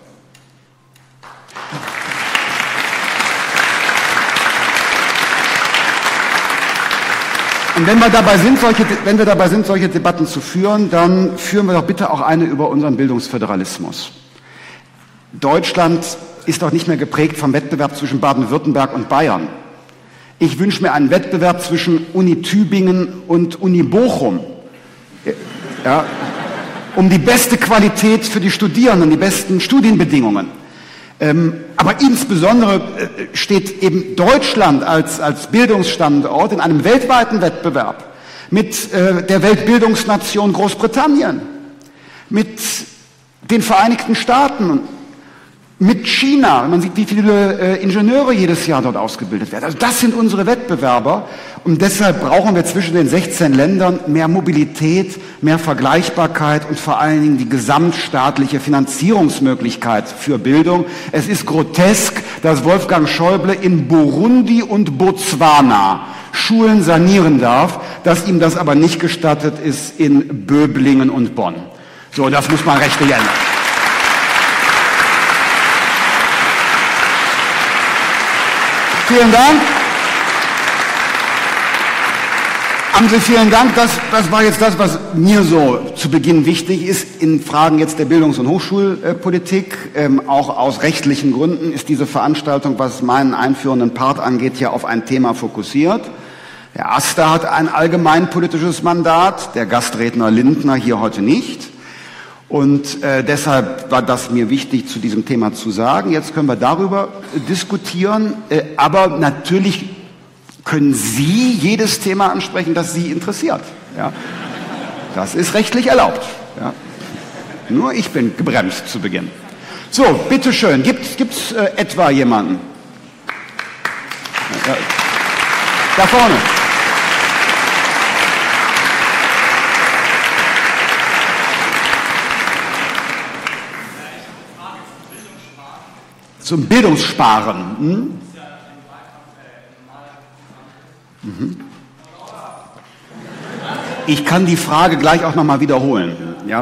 Und wenn wir dabei sind, solche, wenn wir dabei sind, solche Debatten zu führen, dann führen wir doch bitte auch eine über unseren Bildungsföderalismus. Deutschland ist doch nicht mehr geprägt vom Wettbewerb zwischen Baden-Württemberg und Bayern. Ich wünsche mir einen Wettbewerb zwischen Uni Tübingen und Uni Bochum. Ja, um die beste Qualität für die Studierenden, die besten Studienbedingungen. Ähm, aber insbesondere äh, steht eben Deutschland als, als Bildungsstandort in einem weltweiten Wettbewerb mit äh, der Weltbildungsnation Großbritannien, mit den Vereinigten Staaten, mit China. Man sieht, wie viele äh, Ingenieure jedes Jahr dort ausgebildet werden. Also das sind unsere Wettbewerber und deshalb brauchen wir zwischen den sechzehn Ländern mehr Mobilität, mehr Vergleichbarkeit und vor allen Dingen die gesamtstaatliche Finanzierungsmöglichkeit für Bildung. Es ist grotesk, dass Wolfgang Schäuble in Burundi und Botswana Schulen sanieren darf, dass ihm das aber nicht gestattet ist in Böblingen und Bonn. So, das muss man rechtlich ändern. Vielen Dank. Haben Sie vielen Dank. Das, das war jetzt das, was mir so zu Beginn wichtig ist. In Fragen jetzt der Bildungs- und Hochschulpolitik, ähm, auch aus rechtlichen Gründen, ist diese Veranstaltung, was meinen einführenden Part angeht, ja auf ein Thema fokussiert. Herr Aster hat ein allgemeinpolitisches Mandat, der Gastredner Lindner hier heute nicht. Und äh, deshalb war das mir wichtig, zu diesem Thema zu sagen. Jetzt können wir darüber äh, diskutieren, äh, aber natürlich können Sie jedes Thema ansprechen, das Sie interessiert. Ja? Das ist rechtlich erlaubt. Ja? Nur ich bin gebremst zu Beginn. So, bitteschön, gibt es äh, etwa jemanden? Ja, da vorne. Zum Bildungssparen. Hm? Mhm. Ich kann die Frage gleich auch noch mal wiederholen. Ja?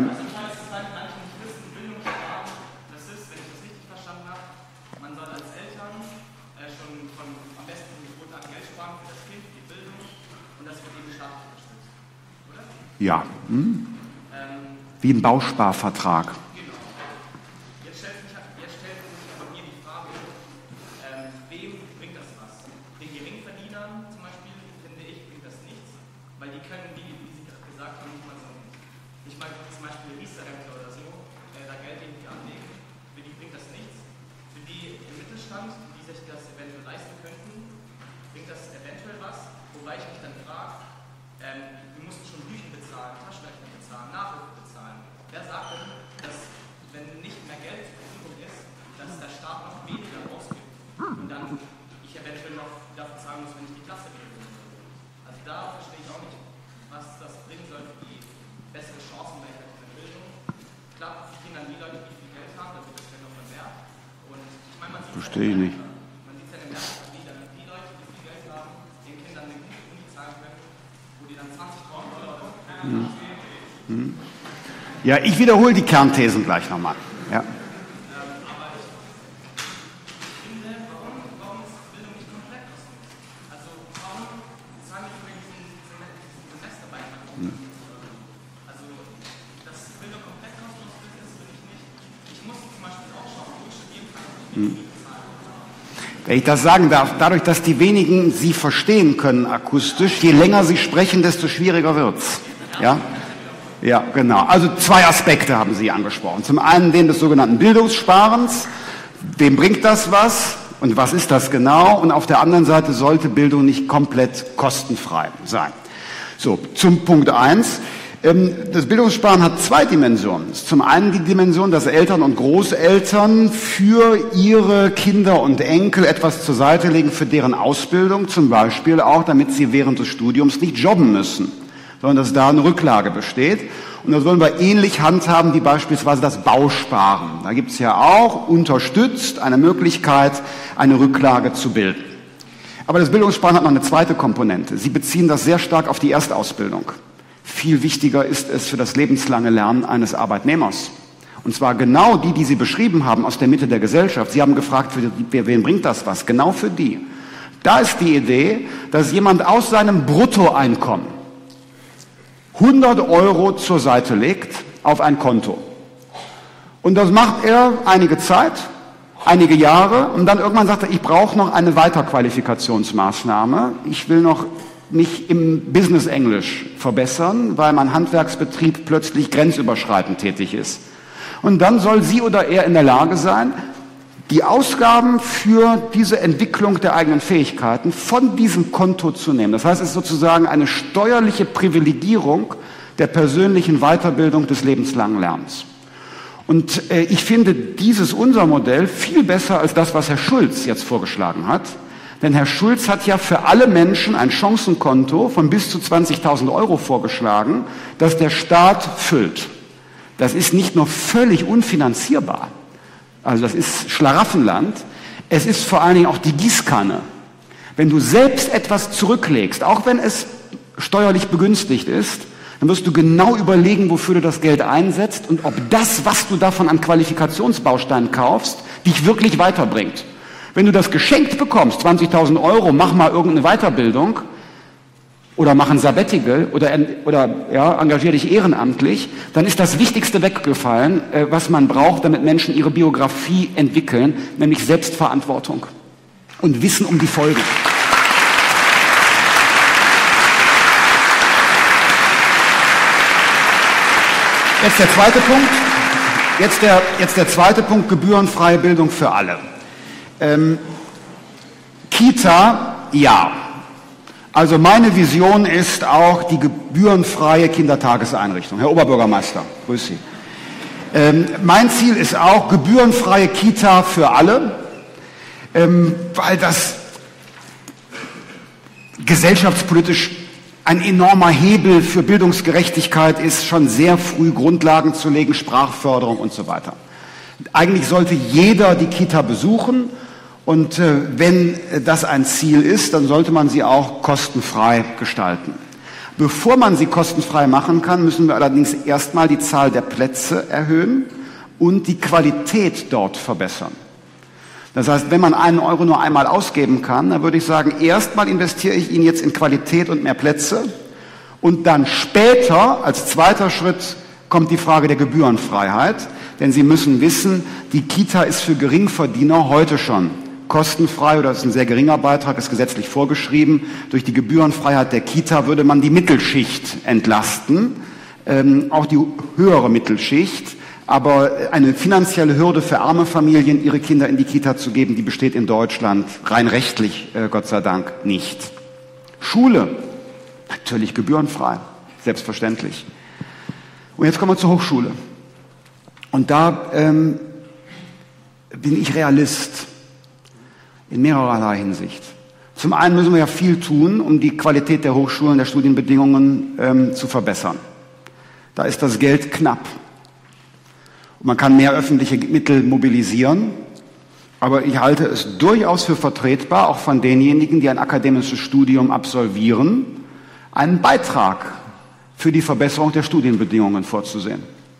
Ja. Hm? Wie ein Bausparvertrag. Verstehe ich nicht.
Man sieht es ja im Märkten wieder, die Leute, die viel Geld haben, den Kindern eine gute Uni zahlen können, wo die dann zwanzigtausend Euro oder so.
Hm. Hm. Ja, ich wiederhole die Kernthesen gleich nochmal. Ja. Wenn ich das sagen darf, dadurch, dass die wenigen Sie verstehen können akustisch, je länger Sie sprechen, desto schwieriger wird's. Ja? Ja, genau. Also zwei Aspekte haben Sie angesprochen. Zum einen den des sogenannten Bildungssparens. Wem bringt das was? Und was ist das genau? Und auf der anderen Seite sollte Bildung nicht komplett kostenfrei sein. So, zum Punkt eins. Das Bildungssparen hat zwei Dimensionen. Zum einen die Dimension, dass Eltern und Großeltern für ihre Kinder und Enkel etwas zur Seite legen für deren Ausbildung, zum Beispiel auch, damit sie während des Studiums nicht jobben müssen, sondern dass da eine Rücklage besteht. Und das wollen wir ähnlich handhaben wie beispielsweise das Bausparen. Da gibt es ja auch unterstützt eine Möglichkeit, eine Rücklage zu bilden. Aber das Bildungssparen hat noch eine zweite Komponente. Sie beziehen das sehr stark auf die Erstausbildung. Viel wichtiger ist es für das lebenslange Lernen eines Arbeitnehmers. Und zwar genau die, die Sie beschrieben haben aus der Mitte der Gesellschaft. Sie haben gefragt, für die, wen bringt das was? Genau für die. Da ist die Idee, dass jemand aus seinem Bruttoeinkommen hundert Euro zur Seite legt auf ein Konto. Und das macht er einige Zeit, einige Jahre, und dann irgendwann sagt er, ich brauche noch eine Weiterqualifikationsmaßnahme. Ich will noch mich im Business Englisch verbessern, weil mein Handwerksbetrieb plötzlich grenzüberschreitend tätig ist. Und dann soll sie oder er in der Lage sein, die Ausgaben für diese Entwicklung der eigenen Fähigkeiten von diesem Konto zu nehmen. Das heißt, es ist sozusagen eine steuerliche Privilegierung der persönlichen Weiterbildung des lebenslangen Lernens. Und äh, ich finde dieses unser Modell viel besser als das, was Herr Schulz jetzt vorgeschlagen hat. Denn Herr Schulz hat ja für alle Menschen ein Chancenkonto von bis zu zwanzigtausend Euro vorgeschlagen, das der Staat füllt. Das ist nicht nur völlig unfinanzierbar, also das ist Schlaraffenland, es ist vor allen Dingen auch die Gießkanne. Wenn du selbst etwas zurücklegst, auch wenn es steuerlich begünstigt ist, dann wirst du genau überlegen, wofür du das Geld einsetzt und ob das, was du davon an Qualifikationsbausteinen kaufst, dich wirklich weiterbringt. Wenn du das geschenkt bekommst, zwanzigtausend Euro, mach mal irgendeine Weiterbildung oder mach ein Sabbatical oder, oder ja, engagier dich ehrenamtlich, dann ist das Wichtigste weggefallen, äh, was man braucht, damit Menschen ihre Biografie entwickeln, nämlich Selbstverantwortung und Wissen um die Folgen. Jetzt der zweite Punkt. Jetzt der, jetzt der zweite Punkt, gebührenfreie Bildung für alle. Ähm, Kita, ja. Also meine Vision ist auch die gebührenfreie Kindertageseinrichtung. Herr Oberbürgermeister, grüß Sie. Ähm, mein Ziel ist auch gebührenfreie Kita für alle, ähm, weil das gesellschaftspolitisch ein enormer Hebel für Bildungsgerechtigkeit ist, schon sehr früh Grundlagen zu legen, Sprachförderung und so weiter. Eigentlich sollte jeder die Kita besuchen. Und äh, wenn das ein Ziel ist, dann sollte man sie auch kostenfrei gestalten. Bevor man sie kostenfrei machen kann, müssen wir allerdings erstmal die Zahl der Plätze erhöhen und die Qualität dort verbessern. Das heißt, wenn man einen Euro nur einmal ausgeben kann, dann würde ich sagen, erstmal investiere ich ihn jetzt in Qualität und mehr Plätze Und dann später, als zweiter Schritt, kommt die Frage der Gebührenfreiheit. Denn Sie müssen wissen, die Kita ist für Geringverdiener heute schon kostenfrei, oder ist ein sehr geringer Beitrag, ist gesetzlich vorgeschrieben. Durch die Gebührenfreiheit der Kita würde man die Mittelschicht entlasten, ähm, auch die höhere Mittelschicht. Aber eine finanzielle Hürde für arme Familien, ihre Kinder in die Kita zu geben, die besteht in Deutschland rein rechtlich, äh, Gott sei Dank, nicht. Schule, natürlich gebührenfrei, selbstverständlich. Und jetzt kommen wir zur Hochschule. Und da ähm, bin ich Realist in mehrererlei Hinsicht. Zum einen müssen wir ja viel tun, um die Qualität der Hochschulen, der Studienbedingungen ähm, zu verbessern. Da ist das Geld knapp. Und man kann mehr öffentliche Mittel mobilisieren, aber ich halte es durchaus für vertretbar, auch von denjenigen, die ein akademisches Studium absolvieren, einen Beitrag für die Verbesserung der Studienbedingungen vorzusehen.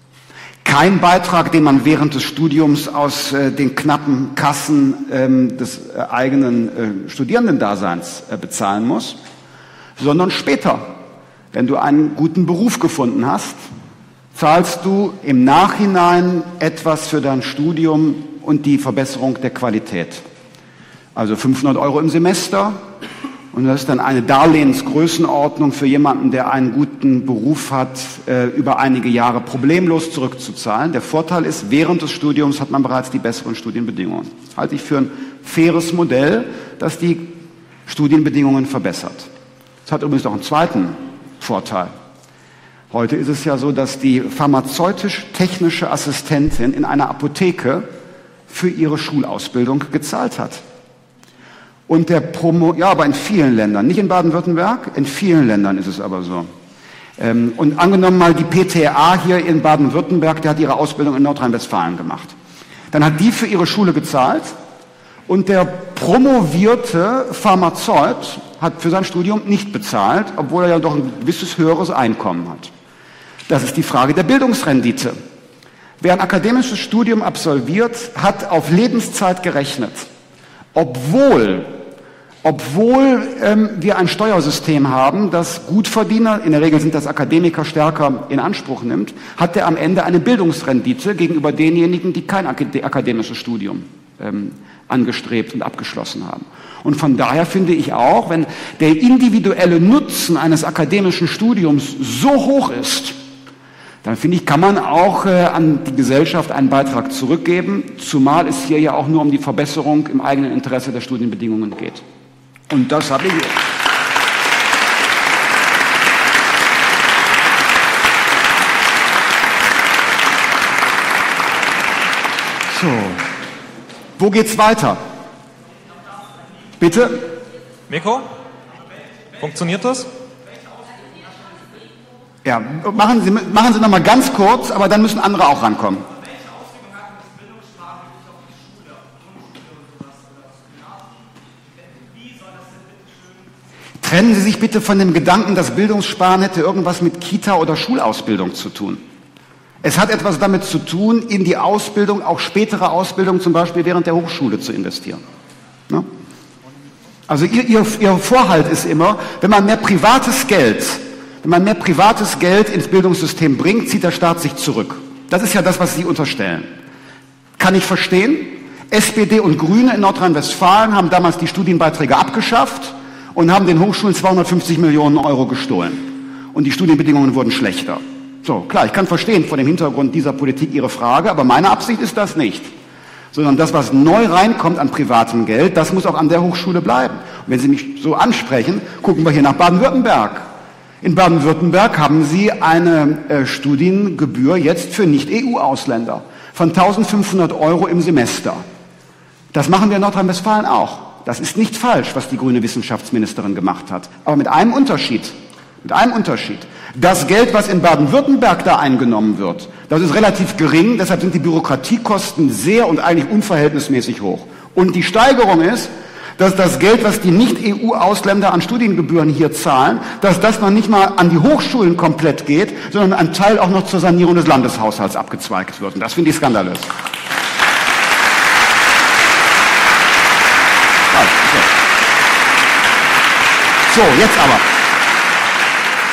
Kein Beitrag, den man während des Studiums aus äh, den knappen Kassen ähm, des äh, eigenen äh, Studierendendaseins äh, bezahlen muss, sondern später, wenn du einen guten Beruf gefunden hast, zahlst du im Nachhinein etwas für dein Studium und die Verbesserung der Qualität. Also fünfhundert Euro im Semester. Und das ist dann eine Darlehensgrößenordnung für jemanden, der einen guten Beruf hat, über einige Jahre problemlos zurückzuzahlen. Der Vorteil ist, während des Studiums hat man bereits die besseren Studienbedingungen. Das halte ich für ein faires Modell, das die Studienbedingungen verbessert. Das hat übrigens auch einen zweiten Vorteil. Heute ist es ja so, dass die pharmazeutisch-technische Assistentin in einer Apotheke für ihre Schulausbildung gezahlt hat. Und der Promo, ja, aber in vielen Ländern, nicht in Baden-Württemberg, in vielen Ländern ist es aber so. Ähm, und angenommen mal die P T A hier in Baden-Württemberg, die hat ihre Ausbildung in Nordrhein-Westfalen gemacht. Dann hat die für ihre Schule gezahlt und der promovierte Pharmazeut hat für sein Studium nicht bezahlt, obwohl er ja doch ein gewisses höheres Einkommen hat. Das ist die Frage der Bildungsrendite. Wer ein akademisches Studium absolviert, hat auf Lebenszeit gerechnet, obwohl Obwohl ähm, wir ein Steuersystem haben, das Gutverdiener, in der Regel sind das Akademiker, stärker in Anspruch nimmt, hat er am Ende eine Bildungsrendite gegenüber denjenigen, die kein akademisches Studium ähm, angestrebt und abgeschlossen haben. Und von daher finde ich auch, wenn der individuelle Nutzen eines akademischen Studiums so hoch ist, dann finde ich, kann man auch äh, an die Gesellschaft einen Beitrag zurückgeben, zumal es hier ja auch nur um die Verbesserung im eigenen Interesse der Studienbedingungen geht. Und das habe ich hier. So, wo geht's weiter? Bitte?
Mikro? Funktioniert das?
Ja, machen Sie, machen Sie noch mal ganz kurz, aber dann müssen andere auch rankommen. Trennen Sie sich bitte von dem Gedanken, dass Bildungssparen hätte irgendwas mit Kita- oder Schulausbildung zu tun. Es hat etwas damit zu tun, in die Ausbildung, auch spätere Ausbildung, zum Beispiel während der Hochschule zu investieren. Ne? Also ihr, ihr, ihr Vorhalt ist immer, wenn man mehr privates Geld, wenn man mehr privates Geld ins Bildungssystem bringt, zieht der Staat sich zurück. Das ist ja das, was Sie unterstellen. Kann ich verstehen. S P D und Grüne in Nordrhein-Westfalen haben damals die Studienbeiträge abgeschafft und haben den Hochschulen zweihundertfünfzig Millionen Euro gestohlen. Und die Studienbedingungen wurden schlechter. So, klar, ich kann verstehen vor dem Hintergrund dieser Politik Ihre Frage, aber meine Absicht ist das nicht. Sondern das, was neu reinkommt an privatem Geld, das muss auch an der Hochschule bleiben. Und wenn Sie mich so ansprechen, gucken wir hier nach Baden-Württemberg. In Baden-Württemberg haben Sie eine äh, Studiengebühr jetzt für Nicht-E U-Ausländer von eintausendfünfhundert Euro im Semester. Das machen wir in Nordrhein-Westfalen auch. Das ist nicht falsch, was die grüne Wissenschaftsministerin gemacht hat. Aber mit einem Unterschied. Mit einem Unterschied. Das Geld, was in Baden-Württemberg da eingenommen wird, das ist relativ gering. Deshalb sind die Bürokratiekosten sehr und eigentlich unverhältnismäßig hoch. Und die Steigerung ist, dass das Geld, was die Nicht-E U-Ausländer an Studiengebühren hier zahlen, dass das noch nicht mal an die Hochschulen komplett geht, sondern ein Teil auch noch zur Sanierung des Landeshaushalts abgezweigt wird. Und das finde ich skandalös. So, jetzt aber.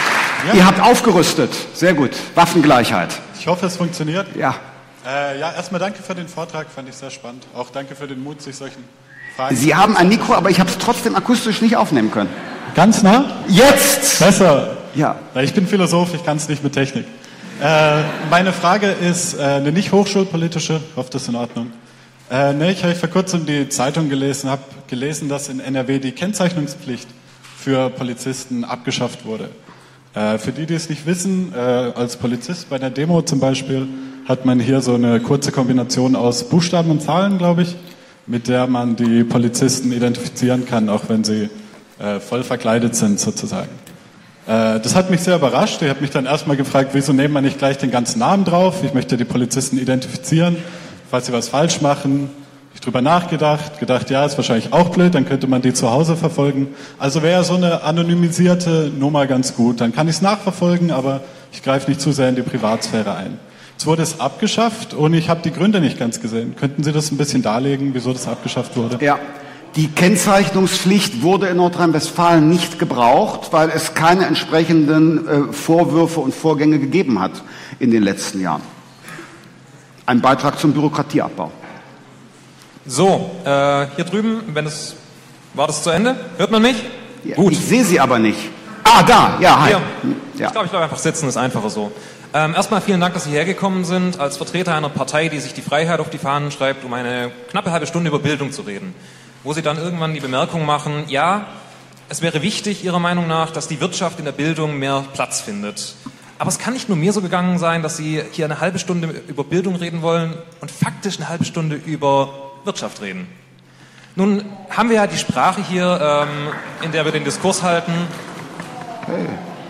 Ja. Ihr habt aufgerüstet. Sehr gut. Waffengleichheit.
Ich hoffe, es funktioniert.
Ja.
Äh, ja, erstmal danke für den Vortrag, fand ich sehr spannend. Auch danke für den Mut, sich solchen Fragen...
Sie haben ein Mikro, aber ich habe es trotzdem akustisch nicht aufnehmen können.
Ganz nah?
Jetzt!
Besser.
Ja.
Weil ich bin Philosoph, ich kann es nicht mit Technik. Äh, meine Frage ist äh, eine nicht hochschulpolitische, ich hoffe, das ist in Ordnung. Äh, ne, ich habe vor kurzem die Zeitung gelesen, habe gelesen, dass in N R W die Kennzeichnungspflicht für Polizisten abgeschafft wurde. Äh, für die, die es nicht wissen, äh, als Polizist bei der Demo zum Beispiel hat man hier so eine kurze Kombination aus Buchstaben und Zahlen, glaube ich, mit der man die Polizisten identifizieren kann, auch wenn sie äh, voll verkleidet sind sozusagen. Äh, das hat mich sehr überrascht. Ich habe mich dann erstmal gefragt, wieso nehmen wir nicht gleich den ganzen Namen drauf? Ich möchte die Polizisten identifizieren, falls sie was falsch machen. Ich drüber nachgedacht, gedacht, ja, ist wahrscheinlich auch blöd, dann könnte man die zu Hause verfolgen. Also wäre so eine anonymisierte Nummer ganz gut. Dann kann ich es nachverfolgen, aber ich greife nicht zu sehr in die Privatsphäre ein. Jetzt wurde es abgeschafft und ich habe die Gründe nicht ganz gesehen. Könnten Sie das ein bisschen darlegen, wieso das abgeschafft wurde?
Ja, die Kennzeichnungspflicht wurde in Nordrhein-Westfalen nicht gebraucht, weil es keine entsprechenden äh, Vorwürfe und Vorgänge gegeben hat in den letzten Jahren. Ein Beitrag zum Bürokratieabbau.
So, äh, hier drüben, wenn es, war das zu Ende? Hört man mich?
Ja,
Gut.
Ich sehe Sie aber nicht. Ah, da, ja, hi.
Ja.
Ja.
Ich glaube, ich bleibe einfach sitzen, ist einfacher so. Ähm, erstmal vielen Dank, dass Sie hergekommen sind, als Vertreter einer Partei, die sich die Freiheit auf die Fahnen schreibt, um eine knappe halbe Stunde über Bildung zu reden. Wo Sie dann irgendwann die Bemerkung machen, ja, es wäre wichtig, Ihrer Meinung nach, dass die Wirtschaft in der Bildung mehr Platz findet. Aber es kann nicht nur mir so gegangen sein, dass Sie hier eine halbe Stunde über Bildung reden wollen und faktisch eine halbe Stunde über Wirtschaft reden. Nun haben wir ja die Sprache hier, ähm, in der wir den Diskurs halten.
Hey.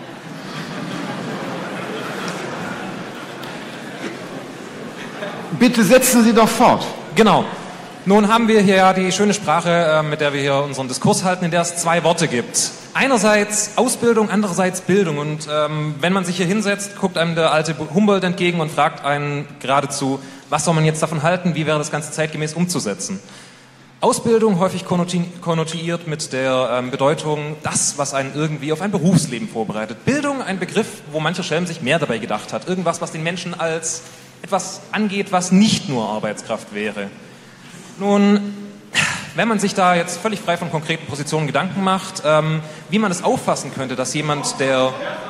Bitte setzen Sie doch fort.
Genau. Nun haben wir hier ja die schöne Sprache, äh, mit der wir hier unseren Diskurs halten, in der es zwei Worte gibt. Einerseits Ausbildung, andererseits Bildung. Und ähm, wenn man sich hier hinsetzt, guckt einem der alte Humboldt entgegen und fragt einen geradezu, was soll man jetzt davon halten, wie wäre das Ganze zeitgemäß umzusetzen. Ausbildung häufig konnotiert mit der ähm, Bedeutung, das, was einen irgendwie auf ein Berufsleben vorbereitet. Bildung, ein Begriff, wo mancher Schelm sich mehr dabei gedacht hat. Irgendwas, was den Menschen als etwas angeht, was nicht nur Arbeitskraft wäre. Nun, wenn man sich da jetzt völlig frei von konkreten Positionen Gedanken macht, ähm, wie man es auffassen könnte, dass jemand, der...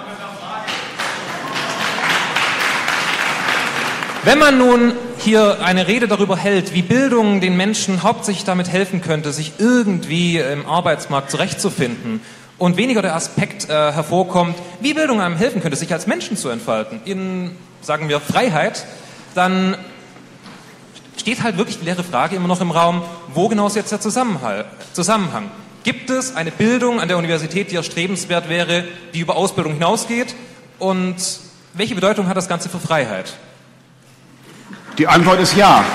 Wenn man nun hier eine Rede darüber hält, wie Bildung den Menschen hauptsächlich damit helfen könnte, sich irgendwie im Arbeitsmarkt zurechtzufinden und weniger der Aspekt äh, hervorkommt, wie Bildung einem helfen könnte, sich als Menschen zu entfalten, in, sagen wir, Freiheit, dann steht halt wirklich die leere Frage immer noch im Raum, wo genau ist jetzt der Zusammenhang? Gibt es eine Bildung an der Universität, die erstrebenswert wäre, die über Ausbildung hinausgeht? Und welche Bedeutung hat das Ganze für Freiheit?
Die Antwort ist ja.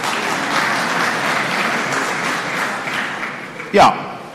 Ja.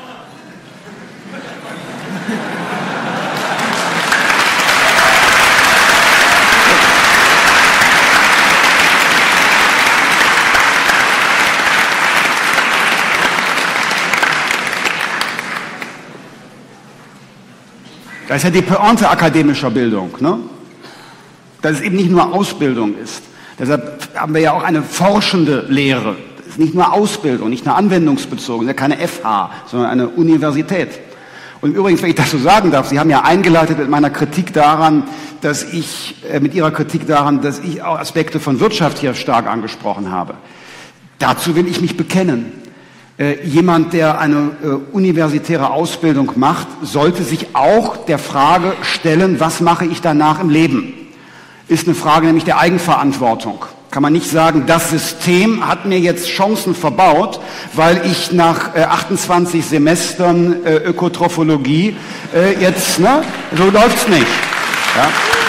Das ist ja die Pointe akademischer Bildung, ne? Dass es eben nicht nur Ausbildung ist. Deshalb haben wir ja auch eine forschende Lehre. Das ist nicht nur Ausbildung, nicht nur anwendungsbezogen, das ist ja keine F H, sondern eine Universität. Und übrigens, wenn ich das so sagen darf, Sie haben ja eingeleitet mit meiner Kritik daran, dass ich, äh, mit Ihrer Kritik daran, dass ich auch Aspekte von Wirtschaft hier stark angesprochen habe. Dazu will ich mich bekennen. Äh, jemand, der eine äh, universitäre Ausbildung macht, sollte sich auch der Frage stellen, was mache ich danach im Leben? Ist eine Frage nämlich der Eigenverantwortung. Kann man nicht sagen, das System hat mir jetzt Chancen verbaut, weil ich nach äh, achtundzwanzig Semestern äh, Ökotrophologie äh, jetzt, ne, so läuft's nicht. Ja.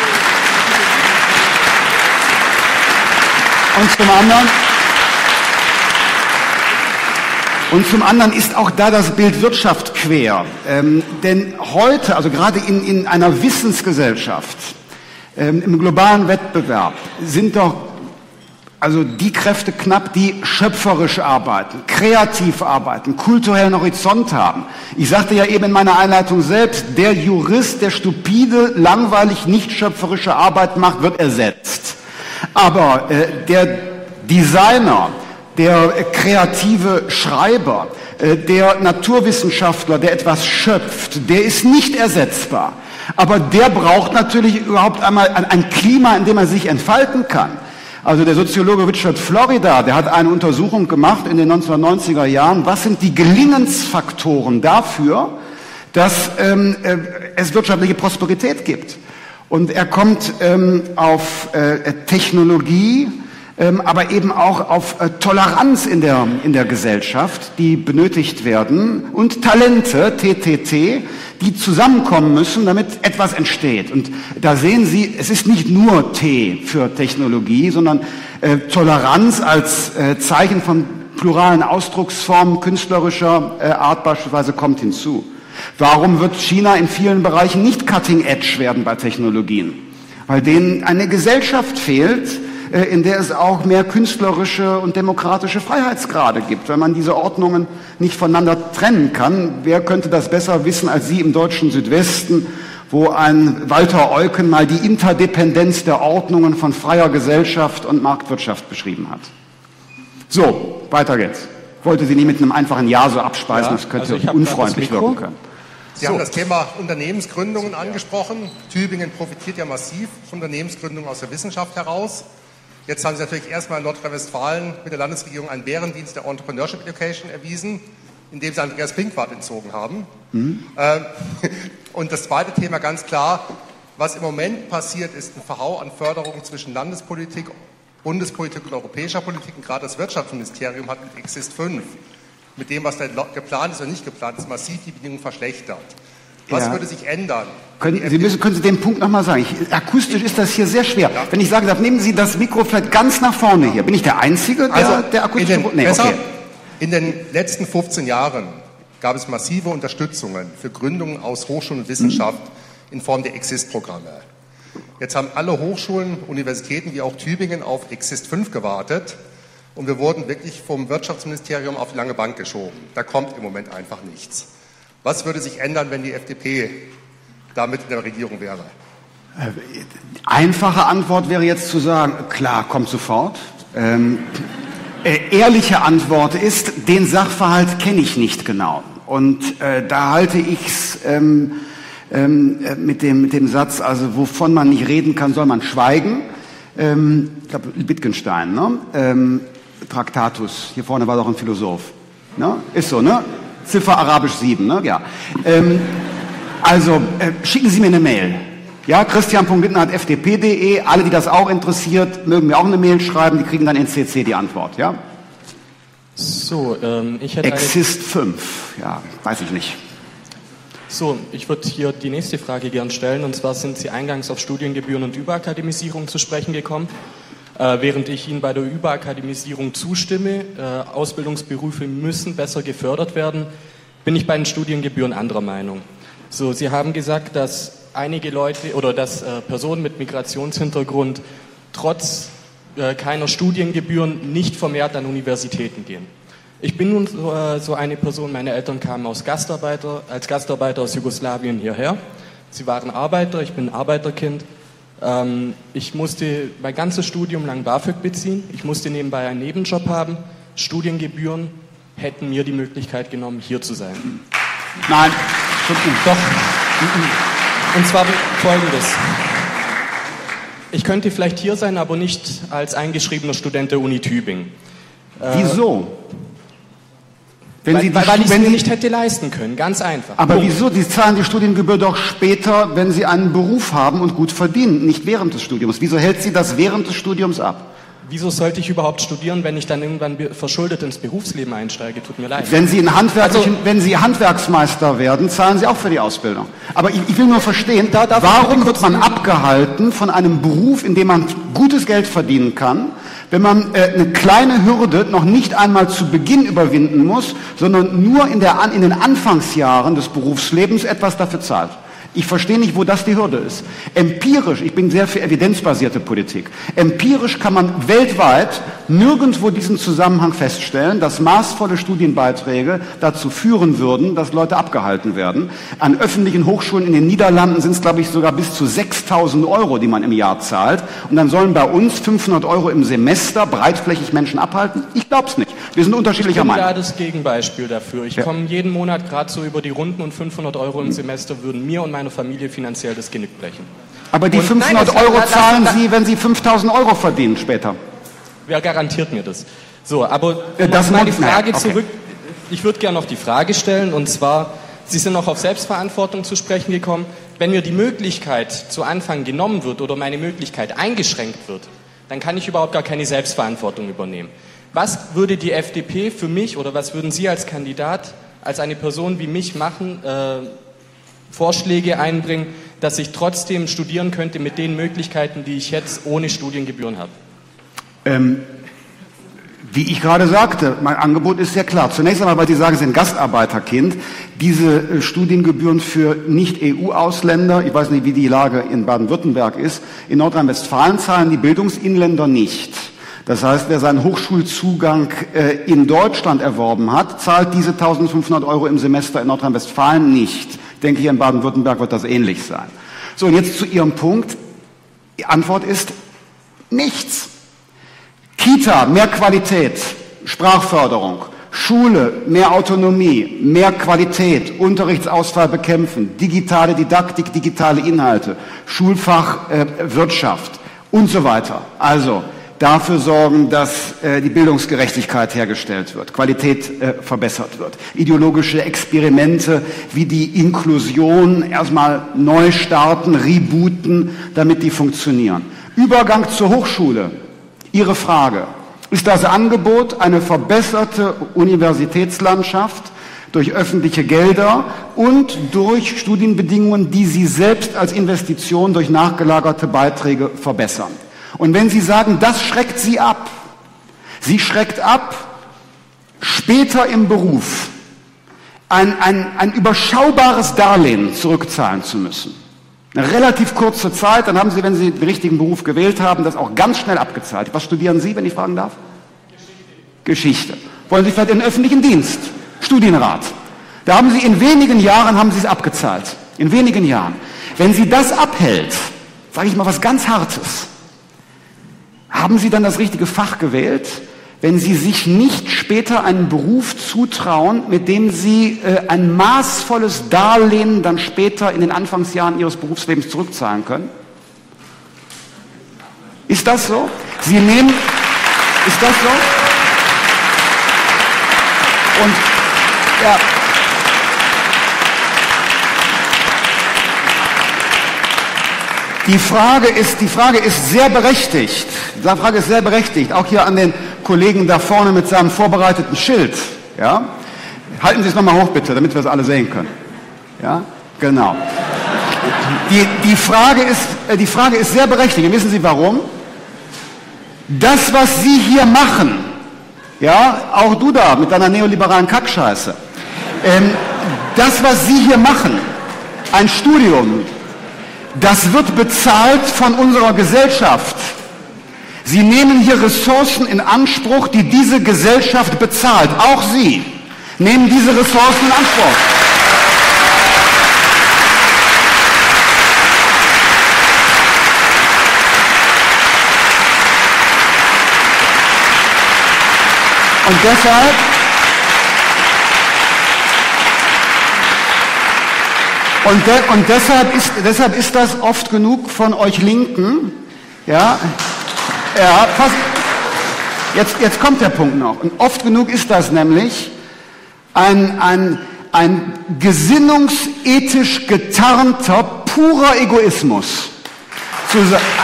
Und zum anderen, und zum anderen ist auch da das Bild Wirtschaft quer. Ähm, denn heute, also gerade in, in einer Wissensgesellschaft, ähm, im globalen Wettbewerb, sind doch also die Kräfte knapp, die schöpferisch arbeiten, kreativ arbeiten, kulturellen Horizont haben. Ich sagte ja eben in meiner Einleitung selbst, der Jurist, der stupide, langweilig, nicht schöpferische Arbeit macht, wird ersetzt. Aber äh, der Designer, der äh, kreative Schreiber, äh, der Naturwissenschaftler, der etwas schöpft, der ist nicht ersetzbar. Aber der braucht natürlich überhaupt einmal ein Klima, in dem er sich entfalten kann. Also der Soziologe Richard Florida, der hat eine Untersuchung gemacht in den neunzehnhundertneunziger Jahren. Was sind die Gelingensfaktoren dafür, dass ähm, äh, es wirtschaftliche Prosperität gibt? Und er kommt ähm, auf äh, Technologie, ähm, aber eben auch auf äh, Toleranz in der, in der Gesellschaft, die benötigt werden, und Talente, T T T, die zusammenkommen müssen, damit etwas entsteht. Und da sehen Sie, es ist nicht nur T für Technologie, sondern äh, Toleranz als äh, Zeichen von pluralen Ausdrucksformen künstlerischer äh, Art beispielsweise kommt hinzu. Warum wird China in vielen Bereichen nicht cutting edge werden bei Technologien? Weil denen eine Gesellschaft fehlt, äh, in der es auch mehr künstlerische und demokratische Freiheitsgrade gibt. Wenn man diese Ordnungen nicht voneinander trennen kann, wer könnte das besser wissen als Sie im deutschen Südwesten, wo ein Walter Eucken mal die Interdependenz der Ordnungen von freier Gesellschaft und Marktwirtschaft beschrieben hat. So, weiter geht's. Ich wollte Sie nicht mit einem einfachen Ja so abspeisen,
ja,
das könnte
also
unfreundlich wirken können.
Sie so. haben das Thema Unternehmensgründungen angesprochen. Tübingen profitiert ja massiv von Unternehmensgründungen aus der Wissenschaft heraus. Jetzt haben Sie natürlich erstmal in Nordrhein-Westfalen mit der Landesregierung einen Bärendienst der Entrepreneurship Education erwiesen, indem Sie Andreas Pinkwart entzogen haben. Mhm. Ähm, und das zweite Thema ganz klar, was im Moment passiert, ist ein Verhau an Förderungen zwischen Landespolitik, Bundespolitik und europäischer Politik. Und gerade das Wirtschaftsministerium hat mit Exist fünf, mit dem, was da geplant ist oder nicht geplant ist, massiv die Bedingungen verschlechtert. Was ja. würde sich ändern?
Können Sie, müssen, können Sie den Punkt nochmal sagen? Ich, akustisch ist das hier sehr schwer. Ja. Wenn ich sagen darf, nehmen Sie das Mikro vielleicht ganz nach vorne hier. Bin ich der Einzige, der,
also
der akustische...
In den,
nee,
besser,
okay.
in den letzten fünfzehn Jahren gab es massive Unterstützungen für Gründungen aus Hochschulen und Wissenschaft mhm. in Form der Exist-Programme. Jetzt haben alle Hochschulen, Universitäten wie auch Tübingen auf Exist fünf gewartet und wir wurden wirklich vom Wirtschaftsministerium auf die lange Bank geschoben. Da kommt im Moment einfach nichts. Was würde sich ändern, wenn die F D P damit in der Regierung wäre?
Einfache Antwort wäre jetzt zu sagen, klar, kommt sofort. Ähm, äh, ehrliche Antwort ist, den Sachverhalt kenne ich nicht genau. Und äh, da halte ich's ähm, ähm, mit dem, mit dem Satz, also wovon man nicht reden kann, soll man schweigen. Ähm, ich glaube, Wittgenstein, ne? Ähm, Traktatus, hier vorne war doch ein Philosoph. Ne? Ist so, ne? Ziffer Arabisch sieben, ne? Ja. Ähm, also, äh, schicken Sie mir eine Mail. Ja, christian punkt littner at f d p punkt d e. Alle, die das auch interessiert, mögen mir auch eine Mail schreiben. Die kriegen dann in C C die Antwort, ja?
So, ähm, ich hätte
Exist fünf, ja, weiß ich nicht.
So, ich würde hier die nächste Frage gern stellen. Und zwar sind Sie eingangs auf Studiengebühren und Überakademisierung zu sprechen gekommen. Äh, während ich Ihnen bei der Überakademisierung zustimme, äh, Ausbildungsberufe müssen besser gefördert werden, bin ich bei den Studiengebühren anderer Meinung. So, Sie haben gesagt, dass einige Leute oder dass äh, Personen mit Migrationshintergrund trotz äh, keiner Studiengebühren nicht vermehrt an Universitäten gehen. Ich bin nun so, äh, so eine Person, meine Eltern kamen aus Gastarbeiter, als Gastarbeiter aus Jugoslawien hierher. Sie waren Arbeiter, ich bin ein Arbeiterkind. Ähm, ich musste mein ganzes Studium lang BAföG beziehen, ich musste nebenbei einen Nebenjob haben. Studiengebühren hätten mir die Möglichkeit genommen, hier zu sein.
Nein,
doch. Und zwar Folgendes. Ich könnte vielleicht hier sein, aber nicht als eingeschriebener Student der Uni Tübingen.
Wieso? Wenn
weil
Sie die,
weil, weil ich es
wenn
mir
Sie,
nicht hätte leisten können, ganz einfach.
Aber
Punkt.
wieso? Sie zahlen die Studiengebühr doch später, wenn Sie einen Beruf haben und gut verdienen, nicht während des Studiums. Wieso hält Sie das während des Studiums ab?
Wieso sollte ich überhaupt studieren, wenn ich dann irgendwann verschuldet ins Berufsleben einsteige? Tut mir leid.
Wenn Sie, in handwerklichen,
also,
wenn Sie Handwerksmeister werden, zahlen Sie auch für die Ausbildung. Aber ich, ich will nur verstehen,
da,
warum wird man abgehalten von einem Beruf, in dem man gutes Geld verdienen kann, wenn man äh, eine kleine Hürde noch nicht einmal zu Beginn überwinden muss, sondern nur in, der, in den Anfangsjahren des Berufslebens etwas dafür zahlt? Ich verstehe nicht, wo das die Hürde ist. Empirisch, ich bin sehr für evidenzbasierte Politik, empirisch kann man weltweit nirgendwo diesen Zusammenhang feststellen, dass maßvolle Studienbeiträge dazu führen würden, dass Leute abgehalten werden. An öffentlichen Hochschulen in den Niederlanden sind es, glaube ich, sogar bis zu sechstausend Euro, die man im Jahr zahlt. Und dann sollen bei uns fünfhundert Euro im Semester breitflächig Menschen abhalten? Ich glaube es nicht. Wir sind unterschiedlicher Meinung.
Ich bin da das Gegenbeispiel dafür. Ich ja. komme jeden Monat gerade so über die Runden und fünfhundert Euro im Semester würden mir und meiner Familie finanziell das Genick brechen.
Aber die und fünfhundert nein, Euro zahlen Sie, wenn Sie fünftausend Euro verdienen später.
Wer garantiert mir das? So, aber
um das
mal die Frage
okay.
zurück. Ich würde gerne noch die Frage stellen, und zwar, Sie sind noch auf Selbstverantwortung zu sprechen gekommen. Wenn mir die Möglichkeit zu Anfang genommen wird oder meine Möglichkeit eingeschränkt wird, dann kann ich überhaupt gar keine Selbstverantwortung übernehmen. Was würde die F D P für mich oder was würden Sie als Kandidat, als eine Person wie mich machen, äh, Vorschläge einbringen, dass ich trotzdem studieren könnte mit den Möglichkeiten, die ich jetzt ohne Studiengebühren habe?
Ähm, wie ich gerade sagte, mein Angebot ist sehr klar. Zunächst einmal, weil Sie sagen, Sie sind Gastarbeiterkind. Diese äh, Studiengebühren für Nicht-E U-Ausländer, ich weiß nicht, wie die Lage in Baden-Württemberg ist, in Nordrhein-Westfalen zahlen die Bildungsinländer nicht. Das heißt, wer seinen Hochschulzugang äh, in Deutschland erworben hat, zahlt diese eintausendfünfhundert Euro im Semester in Nordrhein-Westfalen nicht. Ich denke, hier in Baden-Württemberg wird das ähnlich sein. So, und jetzt zu Ihrem Punkt. Die Antwort ist nichts. Kita, mehr Qualität, Sprachförderung, Schule, mehr Autonomie, mehr Qualität, Unterrichtsausfall bekämpfen, digitale Didaktik, digitale Inhalte, Schulfach äh, Wirtschaft und so weiter. Also dafür sorgen, dass äh, die Bildungsgerechtigkeit hergestellt wird, Qualität äh, verbessert wird. Ideologische Experimente wie die Inklusion erstmal neu starten, rebooten, damit die funktionieren. Übergang zur Hochschule. Ihre Frage. Ist das Angebot eine verbesserte Universitätslandschaft durch öffentliche Gelder und durch Studienbedingungen, die Sie selbst als Investition durch nachgelagerte Beiträge verbessern? Und wenn Sie sagen, das schreckt Sie ab, Sie schreckt ab, später im Beruf ein, ein, ein überschaubares Darlehen zurückzahlen zu müssen. Eine relativ kurze Zeit, dann haben Sie, wenn Sie den richtigen Beruf gewählt haben, das auch ganz schnell abgezahlt. Was studieren Sie, wenn ich fragen darf? Geschichte. Geschichte. Wollen Sie vielleicht in den öffentlichen Dienst? Studienrat. Da haben Sie in wenigen Jahren, haben Sie es abgezahlt. In wenigen Jahren. Wenn Sie das abhält, sage ich mal was ganz Hartes, haben Sie dann das richtige Fach gewählt, wenn Sie sich nicht später einen Beruf zutrauen, mit dem Sie äh, ein maßvolles Darlehen dann später in den Anfangsjahren Ihres Berufslebens zurückzahlen können? Ist das so? Sie nehmen, ist das so? Und, ja. Die Frage ist, die Frage ist sehr berechtigt. Die Frage ist sehr berechtigt. Auch hier an den Kollegen da vorne mit seinem vorbereiteten Schild. Ja? Halten Sie es nochmal hoch, bitte, damit wir es alle sehen können. Ja? Genau. Die, die, Frage ist, die Frage ist sehr berechtigt. Und wissen Sie warum? Das, was Sie hier machen, ja, auch du da mit deiner neoliberalen Kackscheiße, ähm, das, was Sie hier machen, ein Studium, das wird bezahlt von unserer Gesellschaft. Sie nehmen hier Ressourcen in Anspruch, die diese Gesellschaft bezahlt. Auch Sie nehmen diese Ressourcen in Anspruch. Und deshalb Und, de, und deshalb, ist, deshalb ist das oft genug von euch Linken, ja, ja, fast, jetzt, jetzt kommt der Punkt noch. Und oft genug ist das nämlich ein, ein, ein gesinnungsethisch getarnter, purer Egoismus. Zu,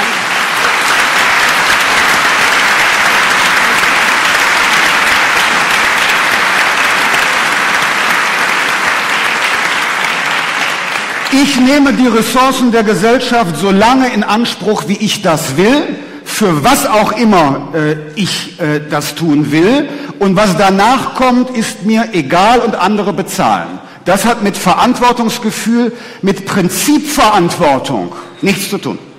Ich nehme die Ressourcen der Gesellschaft so lange in Anspruch, wie ich das will, für was auch immer äh, ich äh, das tun will. Und was danach kommt, ist mir egal und andere bezahlen. Das hat mit Verantwortungsgefühl, mit Prinzipverantwortung nichts zu tun.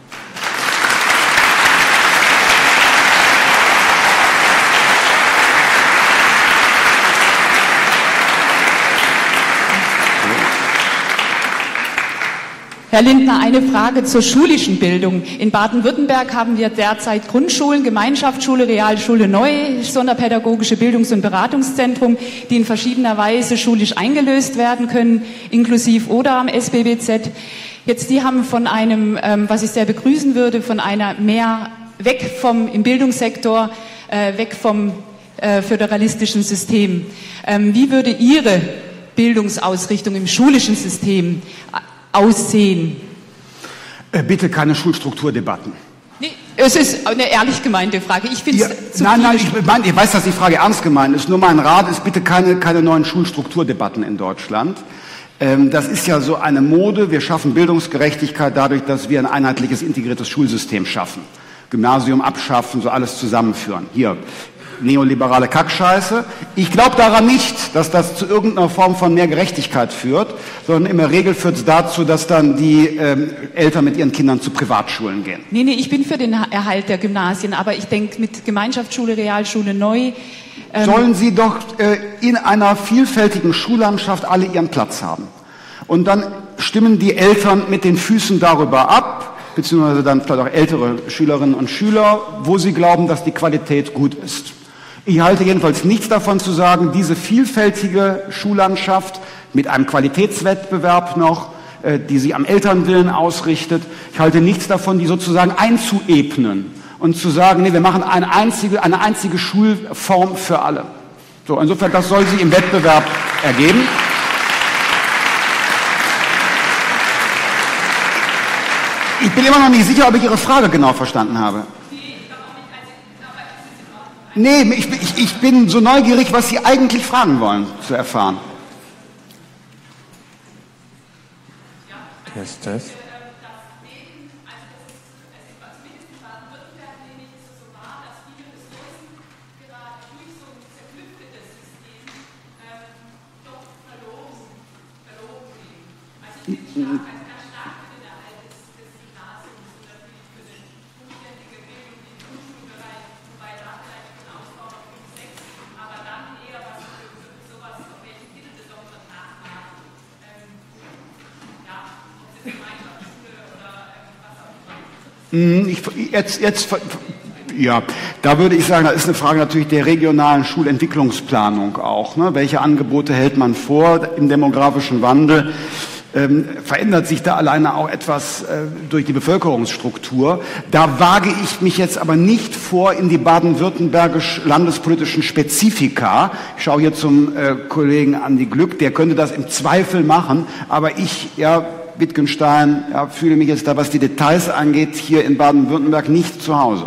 Herr Lindner, eine Frage zur schulischen Bildung. In Baden-Württemberg haben wir derzeit Grundschulen, Gemeinschaftsschule, Realschule neu, sonderpädagogische Bildungs- und Beratungszentrum, die in verschiedener Weise schulisch eingelöst werden können, inklusive oder am S B B Z. Jetzt, die haben von einem, ähm, was ich sehr begrüßen würde, von einer mehr weg vom, im Bildungssektor, äh, weg vom äh, föderalistischen System. Ähm, wie würde Ihre Bildungsausrichtung im schulischen System aussehen?
Bitte keine Schulstrukturdebatten.
Nee, es ist eine ehrlich gemeinte Frage. Ich finde
ja,
es zu
Nein, nein, ich, mein, ich weiß, dass die Frage ernst gemeint ist. Nur mein Rat ist bitte keine, keine neuen Schulstrukturdebatten in Deutschland. Ähm, das ist ja so eine Mode. Wir schaffen Bildungsgerechtigkeit dadurch, dass wir ein einheitliches, integriertes Schulsystem schaffen. Gymnasium abschaffen, so alles zusammenführen. Hier, neoliberale Kackscheiße. Ich glaube daran nicht, dass das zu irgendeiner Form von mehr Gerechtigkeit führt, sondern in der Regel führt es dazu, dass dann die ähm, Eltern mit ihren Kindern zu Privatschulen gehen.
Nee, nee, ich bin für den Erhalt der Gymnasien, aber ich denke mit Gemeinschaftsschule, Realschule neu. Ähm
Sollen sie doch äh, in einer vielfältigen Schullandschaft alle ihren Platz haben. Und dann stimmen die Eltern mit den Füßen darüber ab, beziehungsweise dann vielleicht auch ältere Schülerinnen und Schüler, wo sie glauben, dass die Qualität gut ist. Ich halte jedenfalls nichts davon zu sagen, diese vielfältige Schullandschaft mit einem Qualitätswettbewerb noch, äh, die sie am Elternwillen ausrichtet, ich halte nichts davon, die sozusagen einzuebnen und zu sagen, nee, wir machen eine einzige, eine einzige Schulform für alle. So, insofern, das soll sich im Wettbewerb ergeben. Ich bin immer noch nicht sicher, ob ich Ihre Frage genau verstanden habe. Nee, ich, ich, ich bin so neugierig, was Sie eigentlich fragen wollen, zu erfahren.
Test, Test.
Ich, jetzt, jetzt, ja, da würde ich sagen, das ist eine Frage natürlich der regionalen Schulentwicklungsplanung auch. Ne? Welche Angebote hält man vor im demografischen Wandel? Ähm, verändert sich da alleine auch etwas äh, durch die Bevölkerungsstruktur? Da wage ich mich jetzt aber nicht vor in die baden-württembergisch landespolitischen Spezifika. Ich schaue hier zum äh, Kollegen Andi Glück, der könnte das im Zweifel machen, aber ich, ja, Wittgenstein, ja, fühle mich jetzt da, was die Details angeht, hier in Baden-Württemberg nicht zu Hause.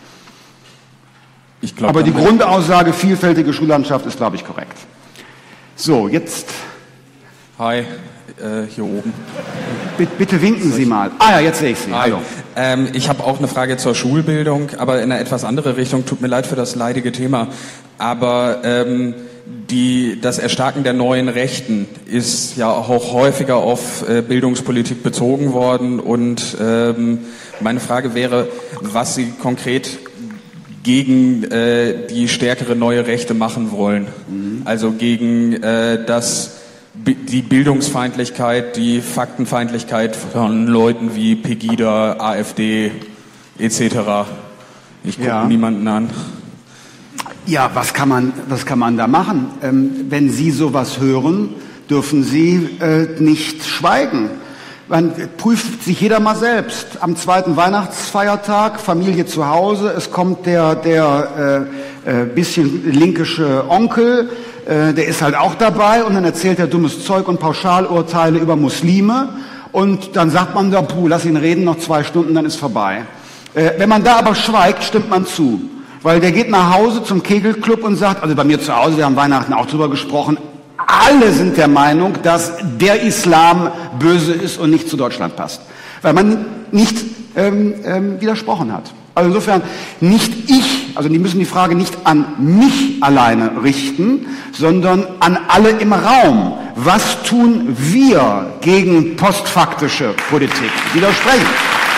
Ich glaub, Aber die Grundaussage vielfältige Schullandschaft ist, glaube ich, korrekt. So, jetzt...
Hi, äh, hier oben.
Bitte, bitte winken Sie mal. Ah ja, jetzt sehe ich Sie.
Hi. Hallo. Ähm, ich habe auch eine Frage zur Schulbildung, aber in eine etwas andere Richtung. Tut mir leid für das leidige Thema. Aber... Ähm, Die, das Erstarken der neuen Rechten ist ja auch häufiger auf äh, Bildungspolitik bezogen worden und ähm, meine Frage wäre, was Sie konkret gegen äh, die stärkere neue Rechte machen wollen. Mhm. Also gegen äh, das, die Bildungsfeindlichkeit, die Faktenfeindlichkeit von Leuten wie Pegida, AfD et cetera. Ich gucke ja. niemanden an.
Ja, was kann man, was kann man da machen? Ähm, wenn Sie sowas hören, dürfen Sie äh, nicht schweigen. Man prüft sich jeder mal selbst. Am zweiten Weihnachtsfeiertag, Familie zu Hause, es kommt der, der äh, äh, bisschen linkische Onkel, äh, der ist halt auch dabei und dann erzählt er dummes Zeug und Pauschalurteile über Muslime und dann sagt man da, puh, lass ihn reden, noch zwei Stunden, dann ist vorbei. Äh, wenn man da aber schweigt, stimmt man zu. Weil der geht nach Hause zum Kegelclub und sagt, also bei mir zu Hause, wir haben Weihnachten auch drüber gesprochen, alle sind der Meinung, dass der Islam böse ist und nicht zu Deutschland passt. Weil man nicht ähm, ähm, widersprochen hat. Also insofern nicht ich, also die müssen die Frage nicht an mich alleine richten, sondern an alle im Raum. Was tun wir gegen postfaktische Politik? Widersprechen.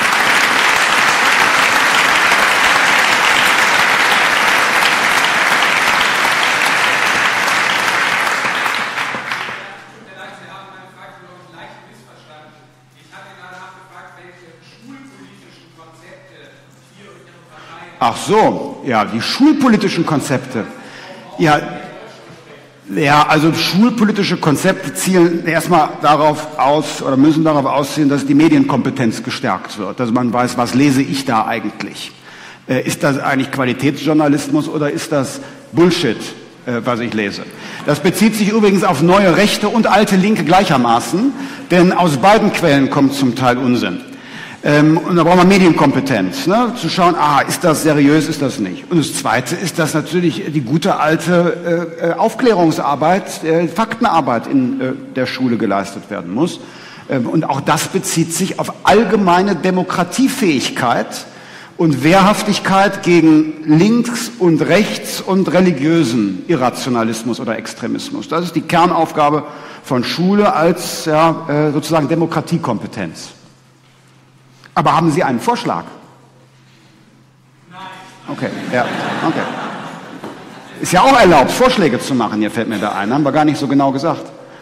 Ach so, ja, die schulpolitischen Konzepte. Ja, ja, also schulpolitische Konzepte zielen erstmal darauf aus oder müssen darauf ausziehen, dass die Medienkompetenz gestärkt wird. Also man weiß, was lese ich da eigentlich? Äh, ist das eigentlich Qualitätsjournalismus oder ist das Bullshit, äh, was ich lese? Das bezieht sich übrigens auf neue Rechte und alte Linke gleichermaßen, denn aus beiden Quellen kommt zum Teil Unsinn. Ähm, und da braucht man Medienkompetenz, ne? Zu schauen, ah, ist das seriös, ist das nicht. Und das Zweite ist, dass natürlich die gute alte äh, Aufklärungsarbeit, äh, Faktenarbeit in äh, der Schule geleistet werden muss. Ähm, und auch das bezieht sich auf allgemeine Demokratiefähigkeit und Wehrhaftigkeit gegen links und rechts und religiösen Irrationalismus oder Extremismus. Das ist die Kernaufgabe von Schule als ja, äh, sozusagen Demokratiekompetenz. Aber haben Sie einen Vorschlag? Nein. Okay, ja, okay. Ist ja auch erlaubt, Vorschläge zu machen, hier fällt mir da ein, haben wir gar nicht so genau gesagt.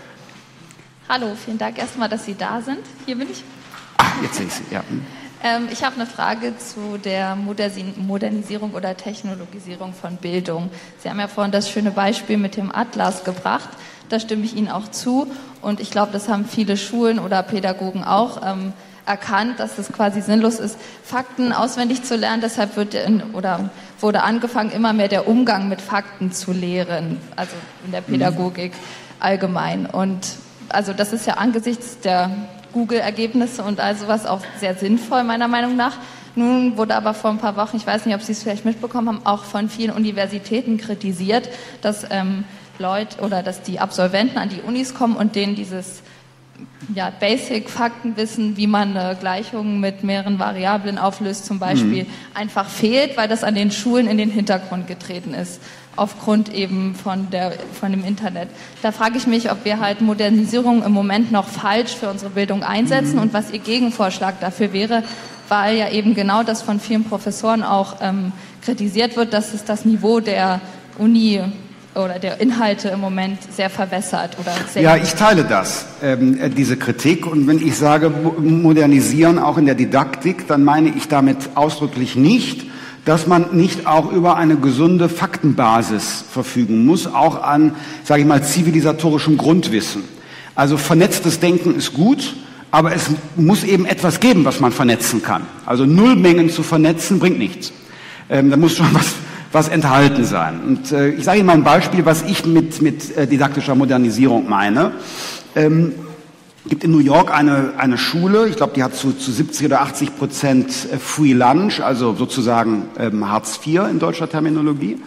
Hallo, vielen Dank erstmal, dass Sie da sind. Hier bin ich.
Ach, jetzt sehe ich Sie, ja.
Ähm, ich habe eine Frage zu der Modernisierung oder Technologisierung von Bildung. Sie haben ja vorhin das schöne Beispiel mit dem Atlas gebracht. Da stimme ich Ihnen auch zu. Und ich glaube, das haben viele Schulen oder Pädagogen auch ähm, erkannt, dass es quasi sinnlos ist, Fakten auswendig zu lernen. Deshalb wird in, oder wurde angefangen, immer mehr der Umgang mit Fakten zu lehren, also in der Pädagogik allgemein. Und also das ist ja angesichts der Google-Ergebnisse und all sowas auch sehr sinnvoll, meiner Meinung nach. Nun wurde aber vor ein paar Wochen, ich weiß nicht, ob Sie es vielleicht mitbekommen haben, auch von vielen Universitäten kritisiert, dass ähm, Leute oder dass die Absolventen an die Unis kommen und denen dieses ja, Basic-Faktenwissen, wie man eine Gleichung mit mehreren Variablen auflöst zum Beispiel, mhm. einfach fehlt, weil das an den Schulen in den Hintergrund getreten ist, aufgrund eben von, der, von dem Internet. Da frage ich mich, ob wir halt Modernisierung im Moment noch falsch für unsere Bildung einsetzen mhm. und was Ihr Gegenvorschlag dafür wäre, weil ja eben genau das von vielen Professoren auch ähm, kritisiert wird, dass es das Niveau der Uni oder der Inhalte im Moment sehr verwässert oder sehr.
Ja, ich teile das, ähm, diese Kritik. Und wenn ich sage modernisieren auch in der Didaktik, dann meine ich damit ausdrücklich nicht, dass man nicht auch über eine gesunde Faktenbasis verfügen muss, auch an, sage ich mal, zivilisatorischem Grundwissen. Also vernetztes Denken ist gut, aber es muss eben etwas geben, was man vernetzen kann. Also Nullmengen zu vernetzen bringt nichts. Ähm, da muss schon was was enthalten sein. Und äh, ich sage Ihnen mal ein Beispiel, was ich mit, mit äh, didaktischer Modernisierung meine. Ähm, gibt in New York eine, eine Schule, ich glaube, die hat zu, zu siebzig oder achtzig Prozent Free Lunch, also sozusagen ähm, Hartz vier in deutscher Terminologie.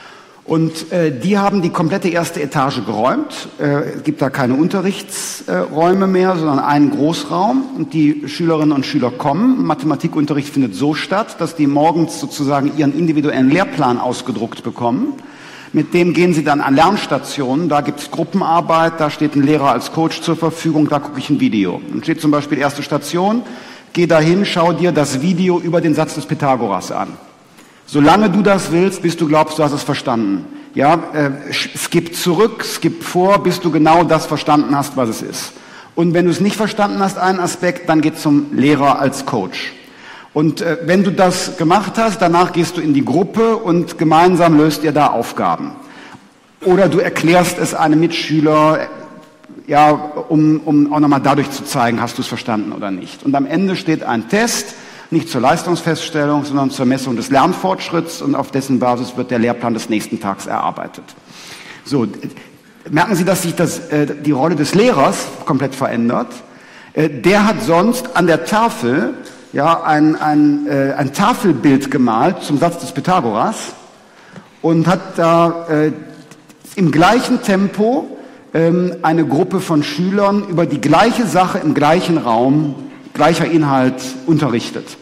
Und äh, die haben die komplette erste Etage geräumt. Äh, es gibt da keine Unterrichtsräume äh, mehr, sondern einen Großraum. Und die Schülerinnen und Schüler kommen. Mathematikunterricht findet so statt, dass die morgens sozusagen ihren individuellen Lehrplan ausgedruckt bekommen. Mit dem gehen sie dann an Lernstationen. Da gibt es Gruppenarbeit, da steht ein Lehrer als Coach zur Verfügung, da gucke ich ein Video. Und steht zum Beispiel erste Station, geh dahin, schau dir das Video über den Satz des Pythagoras an. Solange du das willst, bis du glaubst, du hast es verstanden. Ja, äh, skip zurück, skip vor, bis du genau das verstanden hast, was es ist. Und wenn du es nicht verstanden hast, einen Aspekt, dann geh zum Lehrer als Coach. Und äh, wenn du das gemacht hast, danach gehst du in die Gruppe und gemeinsam löst ihr da Aufgaben. Oder du erklärst es einem Mitschüler, ja, um, um auch nochmal dadurch zu zeigen, hast du es verstanden oder nicht. Und am Ende steht ein Test, nicht zur Leistungsfeststellung, sondern zur Messung des Lernfortschritts, und auf dessen Basis wird der Lehrplan des nächsten Tags erarbeitet. So, merken Sie, dass sich das, äh, die Rolle des Lehrers komplett verändert. Äh, der hat sonst an der Tafel ja, ein, ein, äh, ein Tafelbild gemalt zum Satz des Pythagoras und hat da äh, im gleichen Tempo ähm, eine Gruppe von Schülern über die gleiche Sache im gleichen Raum, gleicher Inhalt unterrichtet.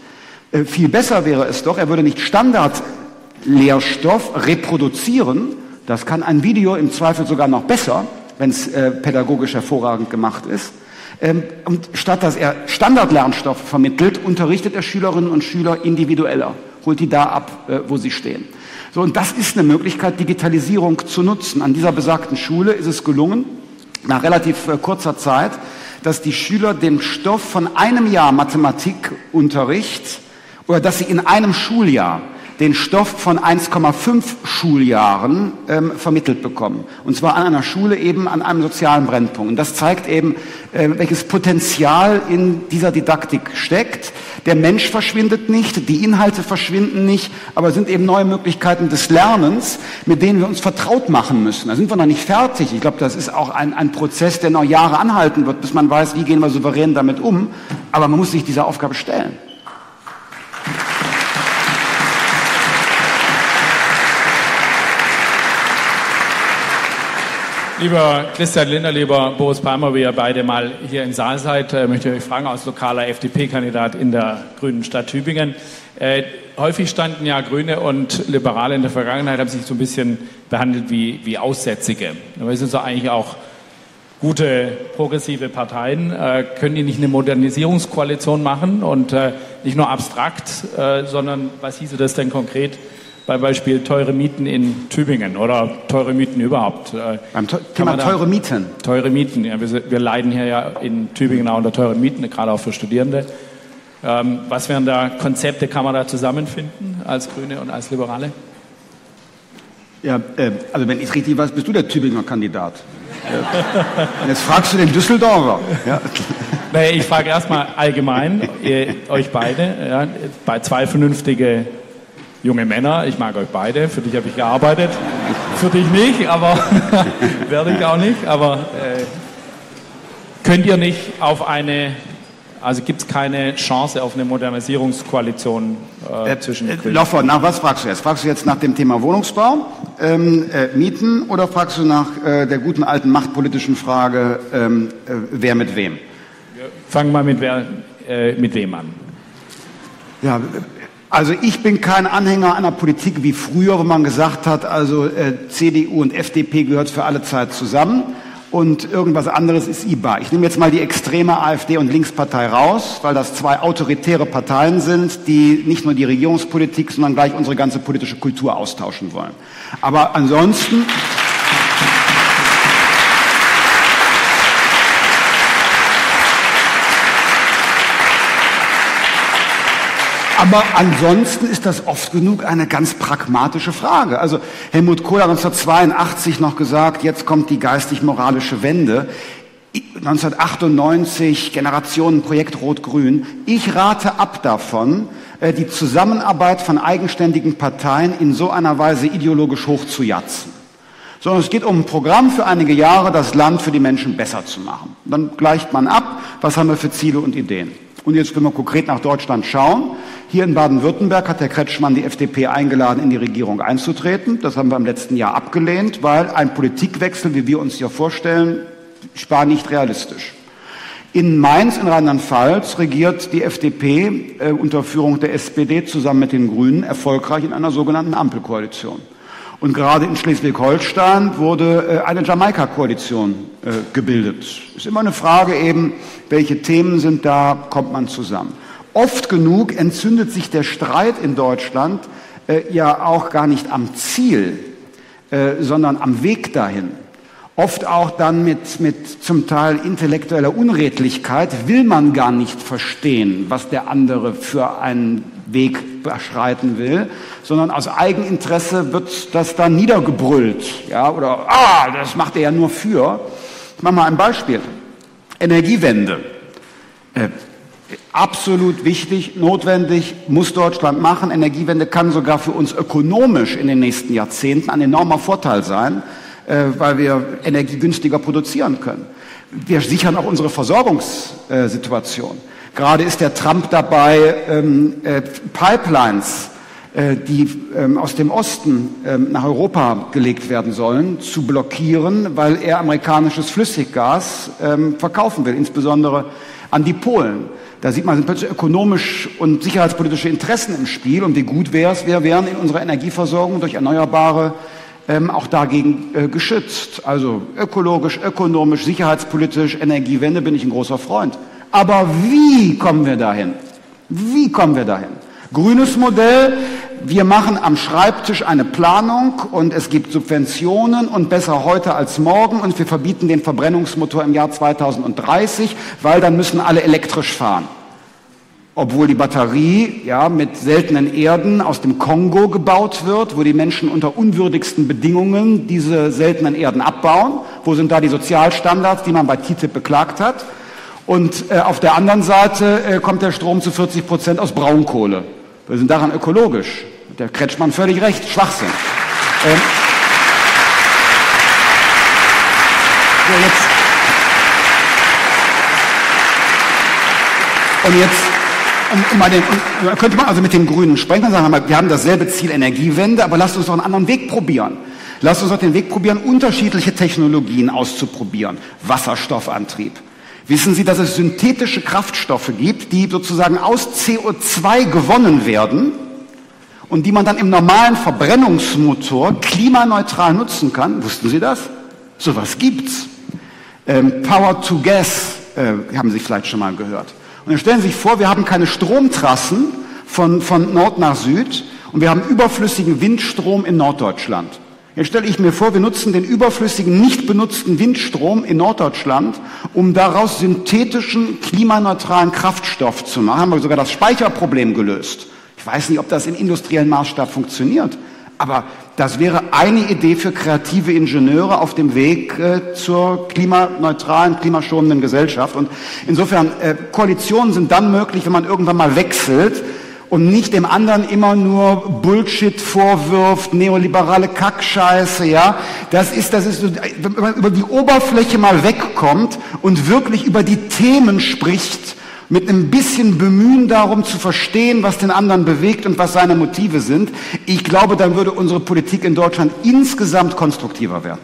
Äh, viel besser wäre es doch, er würde nicht Standardlehrstoff reproduzieren, das kann ein Video im Zweifel sogar noch besser, wenn es äh, pädagogisch hervorragend gemacht ist. Ähm, und statt dass er Standardlernstoff vermittelt, unterrichtet er Schülerinnen und Schüler individueller, holt die da ab, äh, wo sie stehen. So, und das ist eine Möglichkeit, Digitalisierung zu nutzen. An dieser besagten Schule ist es gelungen, nach relativ äh, kurzer Zeit, dass die Schüler den Stoff von einem Jahr Mathematikunterricht oder dass sie in einem Schuljahr den Stoff von eins Komma fünf Schuljahren ähm, vermittelt bekommen. Und zwar an einer Schule eben an einem sozialen Brennpunkt. Und das zeigt eben, äh, welches Potenzial in dieser Didaktik steckt. Der Mensch verschwindet nicht, die Inhalte verschwinden nicht, aber es sind eben neue Möglichkeiten des Lernens, mit denen wir uns vertraut machen müssen. Da sind wir noch nicht fertig. Ich glaube, das ist auch ein, ein Prozess, der noch Jahre anhalten wird, bis man weiß, wie gehen wir souverän damit um. Aber man muss sich dieser Aufgabe stellen.
Lieber Christian Lindner, lieber Boris Palmer, wie ihr beide mal hier im Saal seid, äh, möchte ich euch fragen, als lokaler F D P-Kandidat in der grünen Stadt Tübingen. Äh, häufig standen ja Grüne und Liberale in der Vergangenheit, haben sich so ein bisschen behandelt wie, wie Aussätzige. Aber es sind so eigentlich auch gute, progressive Parteien. Äh, können die nicht eine Modernisierungskoalition machen und äh, nicht nur abstrakt, äh, sondern was hieße das denn konkret? Beim Beispiel teure Mieten in Tübingen oder teure Mieten überhaupt.
Beim te Thema teure Mieten.
Teure Mieten, ja. Wir, wir leiden hier ja in Tübingen auch unter teuren Mieten, gerade auch für Studierende. Ähm, was wären da Konzepte, kann man da zusammenfinden als Grüne und als Liberale?
Ja, äh, also wenn ich richtig weiß, bist du der Tübinger Kandidat. Und jetzt fragst du den Düsseldorfer. Ja.
Naja, ich frage erstmal allgemein, ihr, euch beide, ja, bei zwei vernünftige junge Männer, ich mag euch beide, für dich habe ich gearbeitet, für dich nicht, aber werde ich auch nicht, aber äh, könnt ihr nicht auf eine, also gibt es keine Chance auf eine Modernisierungskoalition äh, äh, zwischen
äh, Loffert, nach was fragst du jetzt? Fragst du jetzt nach dem Thema Wohnungsbau, ähm, äh, Mieten oder fragst du nach äh, der guten alten machtpolitischen Frage, ähm, äh, wer mit wem?
Wir fangen mal mit, wer, äh, mit wem an.
Ja, also ich bin kein Anhänger einer Politik wie früher, wo man gesagt hat, also äh, C D U und F D P gehört für alle Zeit zusammen und irgendwas anderes ist I B A. Ich nehme jetzt mal die extreme AfD und Linkspartei raus, weil das zwei autoritäre Parteien sind, die nicht nur die Regierungspolitik, sondern gleich unsere ganze politische Kultur austauschen wollen. Aber ansonsten... Aber ansonsten ist das oft genug eine ganz pragmatische Frage. Also Helmut Kohl hat neunzehnhundertzweiundachtzig noch gesagt, jetzt kommt die geistig-moralische Wende. neunzehnhundertachtundneunzig, Generationenprojekt Rot-Grün. Ich rate ab davon, die Zusammenarbeit von eigenständigen Parteien in so einer Weise ideologisch hochzujatzen. Sondern es geht um ein Programm für einige Jahre, das Land für die Menschen besser zu machen. Dann gleicht man ab, was haben wir für Ziele und Ideen. Und jetzt können wir konkret nach Deutschland schauen. Hier in Baden-Württemberg hat Herr Kretschmann die F D P eingeladen, in die Regierung einzutreten. Das haben wir im letzten Jahr abgelehnt, weil ein Politikwechsel, wie wir uns hier vorstellen, war nicht realistisch. In Mainz, in Rheinland-Pfalz, regiert die F D P äh, unter Führung der S P D zusammen mit den Grünen erfolgreich in einer sogenannten Ampelkoalition. Und gerade in Schleswig-Holstein wurde äh, eine Jamaika-Koalition äh, gebildet. Ist immer eine Frage eben, welche Themen sind da, kommt man zusammen. Oft genug entzündet sich der Streit in Deutschland äh, ja auch gar nicht am Ziel, äh, sondern am Weg dahin. Oft auch dann mit, mit zum Teil intellektueller Unredlichkeit will man gar nicht verstehen, was der andere für einen Weg beschreiten will, sondern aus Eigeninteresse wird das dann niedergebrüllt, ja, oder, ah, das macht er ja nur für. Ich mache mal ein Beispiel. Energiewende. Äh, absolut wichtig, notwendig, muss Deutschland machen. Energiewende kann sogar für uns ökonomisch in den nächsten Jahrzehnten ein enormer Vorteil sein, äh, weil wir Energie günstiger produzieren können. Wir sichern auch unsere Versorgungssituation. Gerade ist der Trump dabei, ähm, äh, Pipelines, äh, die ähm, aus dem Osten ähm, nach Europa gelegt werden sollen, zu blockieren, weil er amerikanisches Flüssiggas ähm, verkaufen will, insbesondere an die Polen. Da sieht man, sind plötzlich ökonomisch und sicherheitspolitische Interessen im Spiel. Und wie gut wäre es, wir wären in unserer Energieversorgung durch Erneuerbare ähm, auch dagegen äh, geschützt. Also ökologisch, ökonomisch, sicherheitspolitisch, Energiewende bin ich ein großer Freund. Aber wie kommen wir dahin? Wie kommen wir dahin? Grünes Modell, wir machen am Schreibtisch eine Planung und es gibt Subventionen und besser heute als morgen und wir verbieten den Verbrennungsmotor im Jahr zweitausenddreißig, weil dann müssen alle elektrisch fahren. Obwohl die Batterie ja mit seltenen Erden aus dem Kongo gebaut wird, wo die Menschen unter unwürdigsten Bedingungen diese seltenen Erden abbauen. Wo sind da die Sozialstandards, die man bei T T I P beklagt hat? Und äh, auf der anderen Seite äh, kommt der Strom zu vierzig Prozent aus Braunkohle. Wir sind daran ökologisch. Der Kretschmann völlig recht, Schwachsinn. Ähm, so jetzt, und jetzt, um, um mal den, um, könnte man also mit den Grünen sprechen und sagen, wir haben dasselbe Ziel Energiewende, aber lasst uns doch einen anderen Weg probieren. Lasst uns doch den Weg probieren, unterschiedliche Technologien auszuprobieren. Wasserstoffantrieb. Wissen Sie, dass es synthetische Kraftstoffe gibt, die sozusagen aus C O zwei gewonnen werden und die man dann im normalen Verbrennungsmotor klimaneutral nutzen kann? Wussten Sie das? Sowas gibt's. Ähm, Power to Gas, äh, haben Sie vielleicht schon mal gehört. Und dann stellen Sie sich vor, wir haben keine Stromtrassen von, von Nord nach Süd und wir haben überflüssigen Windstrom in Norddeutschland. Jetzt stelle ich mir vor, wir nutzen den überflüssigen, nicht benutzten Windstrom in Norddeutschland, um daraus synthetischen, klimaneutralen Kraftstoff zu machen. Haben wir sogar das Speicherproblem gelöst. Ich weiß nicht, ob das im industriellen Maßstab funktioniert, aber das wäre eine Idee für kreative Ingenieure auf dem Weg äh, zur klimaneutralen, klimaschonenden Gesellschaft. Und insofern, äh, Koalitionen sind dann möglich, wenn man irgendwann mal wechselt, und nicht dem anderen immer nur Bullshit vorwirft, neoliberale Kackscheiße, ja. Das ist, das ist, wenn man über die Oberfläche mal wegkommt und wirklich über die Themen spricht, mit einem bisschen Bemühen darum zu verstehen, was den anderen bewegt und was seine Motive sind. Ich glaube, dann würde unsere Politik in Deutschland insgesamt konstruktiver werden.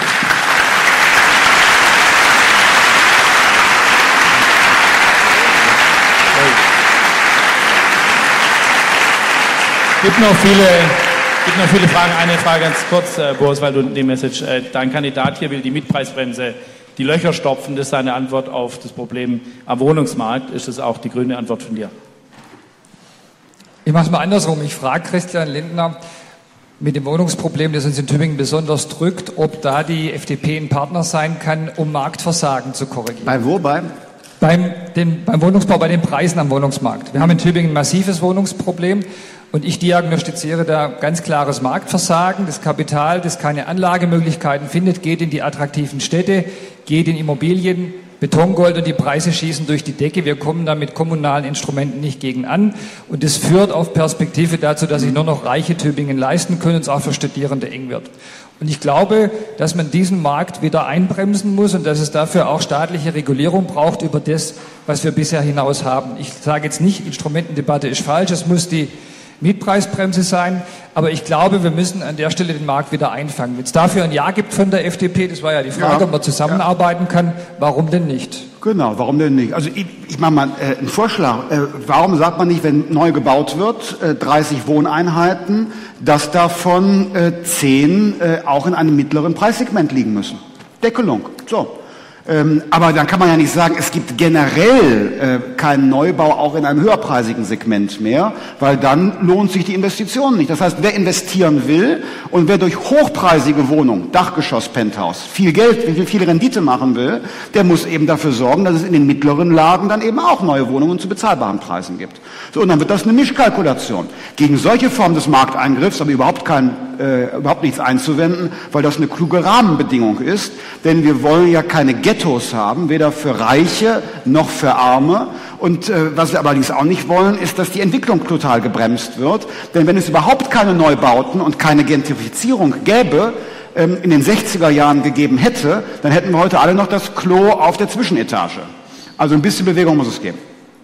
Es gibt noch viele, gibt noch viele Fragen. Eine Frage ganz kurz, äh, Boris, weil du die Message, äh, dein Kandidat hier will die Mietpreisbremse, die Löcher stopfen. Das ist seine Antwort auf das Problem am Wohnungsmarkt. Ist das auch die grüne Antwort von dir?
Ich mache es mal andersrum. Ich frage Christian Lindner mit dem Wohnungsproblem, das uns in Tübingen besonders drückt, ob da die F D P ein Partner sein kann, um Marktversagen zu korrigieren.
Bei wo? Bei?
Beim, den, beim Wohnungsbau, bei den Preisen am Wohnungsmarkt. Wir haben in Tübingen ein massives Wohnungsproblem. Und ich diagnostiziere da ganz klares Marktversagen. Das Kapital, das keine Anlagemöglichkeiten findet, geht in die attraktiven Städte, geht in Immobilien, Betongold und die Preise schießen durch die Decke. Wir kommen da mit kommunalen Instrumenten nicht gegen an. Und das führt auf Perspektive dazu, dass sich nur noch reiche Tübingen leisten können und es auch für Studierende eng wird. Und ich glaube, dass man diesen Markt wieder einbremsen muss und dass es dafür auch staatliche Regulierung braucht über das, was wir bisher hinaus haben. Ich sage jetzt nicht, Instrumentendebatte ist falsch, es muss die Mietpreisbremse sein, aber ich glaube, wir müssen an der Stelle den Markt wieder einfangen. Wenn es dafür ein Ja gibt von der F D P, das war ja die Frage, ja, ob man zusammenarbeiten ja. kann, warum denn nicht?
Genau, warum denn nicht? Also ich, ich mache mal äh, einen Vorschlag. Äh, warum sagt man nicht, wenn neu gebaut wird, äh, dreißig Wohneinheiten, dass davon äh, zehn äh, auch in einem mittleren Preissegment liegen müssen? Deckelung, so. Ähm, aber dann kann man ja nicht sagen, es gibt generell äh, keinen Neubau auch in einem höherpreisigen Segment mehr, weil dann lohnt sich die Investition nicht. Das heißt, wer investieren will und wer durch hochpreisige Wohnungen, Dachgeschoss, Penthouse, viel Geld, viel, viel Rendite machen will, der muss eben dafür sorgen, dass es in den mittleren Lagen dann eben auch neue Wohnungen zu bezahlbaren Preisen gibt. So, und dann wird das eine Mischkalkulation. Gegen solche Formen des Markteingriffs aber überhaupt kein, äh, überhaupt nichts einzuwenden, weil das eine kluge Rahmenbedingung ist, denn wir wollen ja keine Ghettos haben, weder für Reiche noch für Arme. Und äh, was wir allerdings auch nicht wollen, ist, dass die Entwicklung total gebremst wird. Denn wenn es überhaupt keine Neubauten und keine Gentrifizierung gäbe, ähm, in den sechziger Jahren gegeben hätte, dann hätten wir heute alle noch das Klo auf der Zwischenetage. Also ein bisschen Bewegung muss es geben.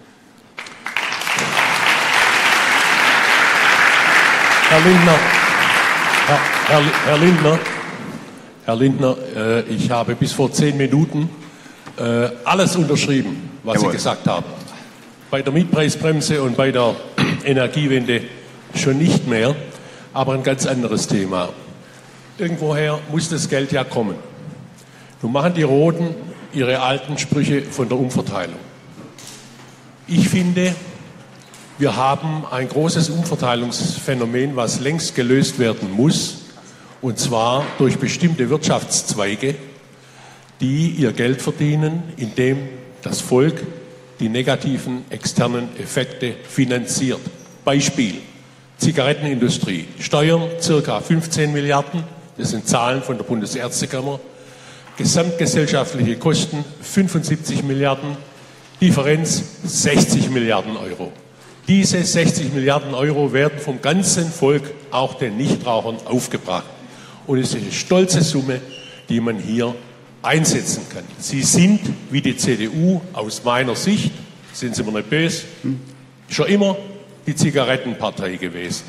Herr Lindner, Herr, Herr, Herr Lindner, Herr Lindner, äh, ich habe bis vor zehn Minuten äh, alles unterschrieben, was
Jawohl.
Sie gesagt haben. Bei der Mietpreisbremse und bei der Energiewende schon nicht mehr, aber ein ganz anderes Thema. Irgendwoher muss das Geld ja kommen. Nun machen die Roten ihre alten Sprüche von der Umverteilung. Ich finde, wir haben ein großes Umverteilungsphänomen, was längst gelöst werden muss, und zwar durch bestimmte Wirtschaftszweige, die ihr Geld verdienen, indem das Volk die negativen externen Effekte finanziert. Beispiel: Zigarettenindustrie. Steuern circa fünfzehn Milliarden, das sind Zahlen von der Bundesärztekammer. Gesamtgesellschaftliche Kosten fünfundsiebzig Milliarden, Differenz sechzig Milliarden Euro. Diese sechzig Milliarden Euro werden vom ganzen Volk, auch den Nichtrauchern, aufgebracht. Und es ist eine stolze Summe, die man hier einsetzen kann. Sie sind, wie die C D U aus meiner Sicht, sind Sie mir nicht böse, schon immer die Zigarettenpartei gewesen.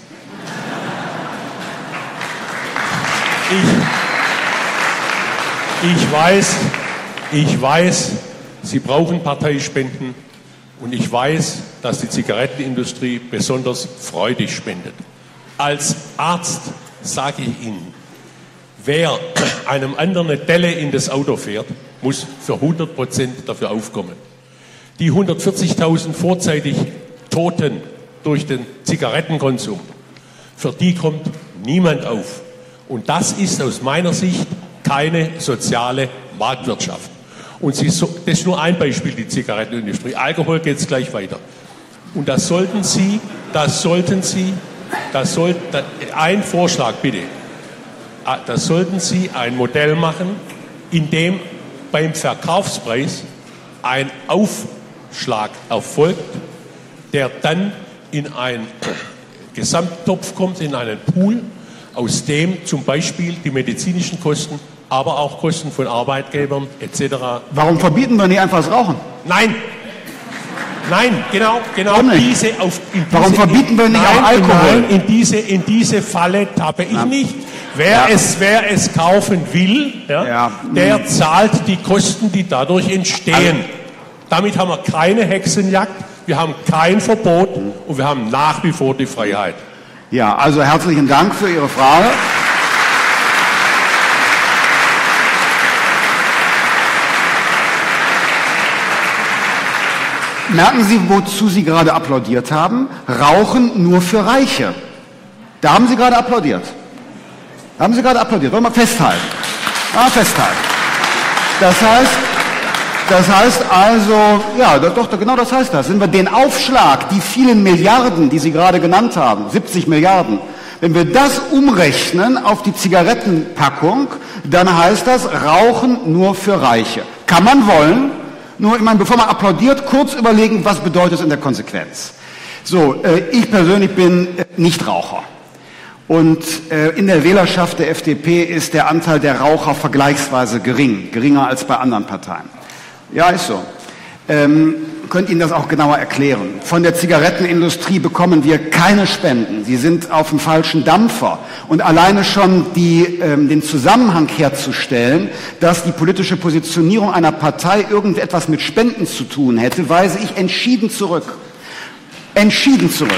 Ich, ich weiß, ich weiß, Sie brauchen Parteispenden, und ich weiß, dass die Zigarettenindustrie besonders freudig spendet. Als Arzt sage ich Ihnen, wer einem anderen eine Delle in das Auto fährt, muss für hundert Prozent dafür aufkommen. Die hundertvierzigtausend vorzeitig Toten durch den Zigarettenkonsum, für die kommt niemand auf. Und das ist aus meiner Sicht keine soziale Marktwirtschaft. Und Sie, das ist nur ein Beispiel, die Zigarettenindustrie. Alkohol geht es gleich weiter. Und das sollten Sie, das sollten Sie, das sollten, ein Vorschlag bitte. Da sollten Sie ein Modell machen, in dem beim Verkaufspreis ein Aufschlag erfolgt, der dann in einen Gesamttopf kommt, in einen Pool, aus dem zum Beispiel die medizinischen Kosten, aber auch Kosten von Arbeitgebern et cetera.
Warum verbieten wir nicht einfach das Rauchen?
Nein! Nein, genau, genau diese auf. In diese,
Warum verbieten wir nicht
nein,
auch Alkohol?
Nein, in diese, in diese Falle tappe ich ja. nicht. Wer, ja. es, wer es kaufen will, ja, ja. der zahlt die Kosten, die dadurch entstehen. Also, damit haben wir keine Hexenjagd, wir haben kein Verbot und wir haben nach wie vor die Freiheit.
Ja, also herzlichen Dank für Ihre Frage. Merken Sie, wozu Sie gerade applaudiert haben? Rauchen nur für Reiche. Da haben Sie gerade applaudiert. Da haben Sie gerade applaudiert. Wollen wir mal festhalten. Mal festhalten. Das heißt, das heißt also, ja, doch, genau das heißt das. Wenn wir den Aufschlag, die vielen Milliarden, die Sie gerade genannt haben, siebzig Milliarden, wenn wir das umrechnen auf die Zigarettenpackung, dann heißt das Rauchen nur für Reiche. Kann man wollen. Nur, ich meine, bevor man applaudiert, kurz überlegen, was bedeutet es in der Konsequenz. So, äh, ich persönlich bin äh, Nichtraucher. Und äh, in der Wählerschaft der F D P ist der Anteil der Raucher vergleichsweise gering, geringer als bei anderen Parteien. Ja, ist so. Ähm, könnt Ihnen das auch genauer erklären. Von der Zigarettenindustrie bekommen wir keine Spenden. Sie sind auf dem falschen Dampfer. Und alleine schon die, ähm, den Zusammenhang herzustellen, dass die politische Positionierung einer Partei irgendetwas mit Spenden zu tun hätte, weise ich entschieden zurück. Entschieden zurück.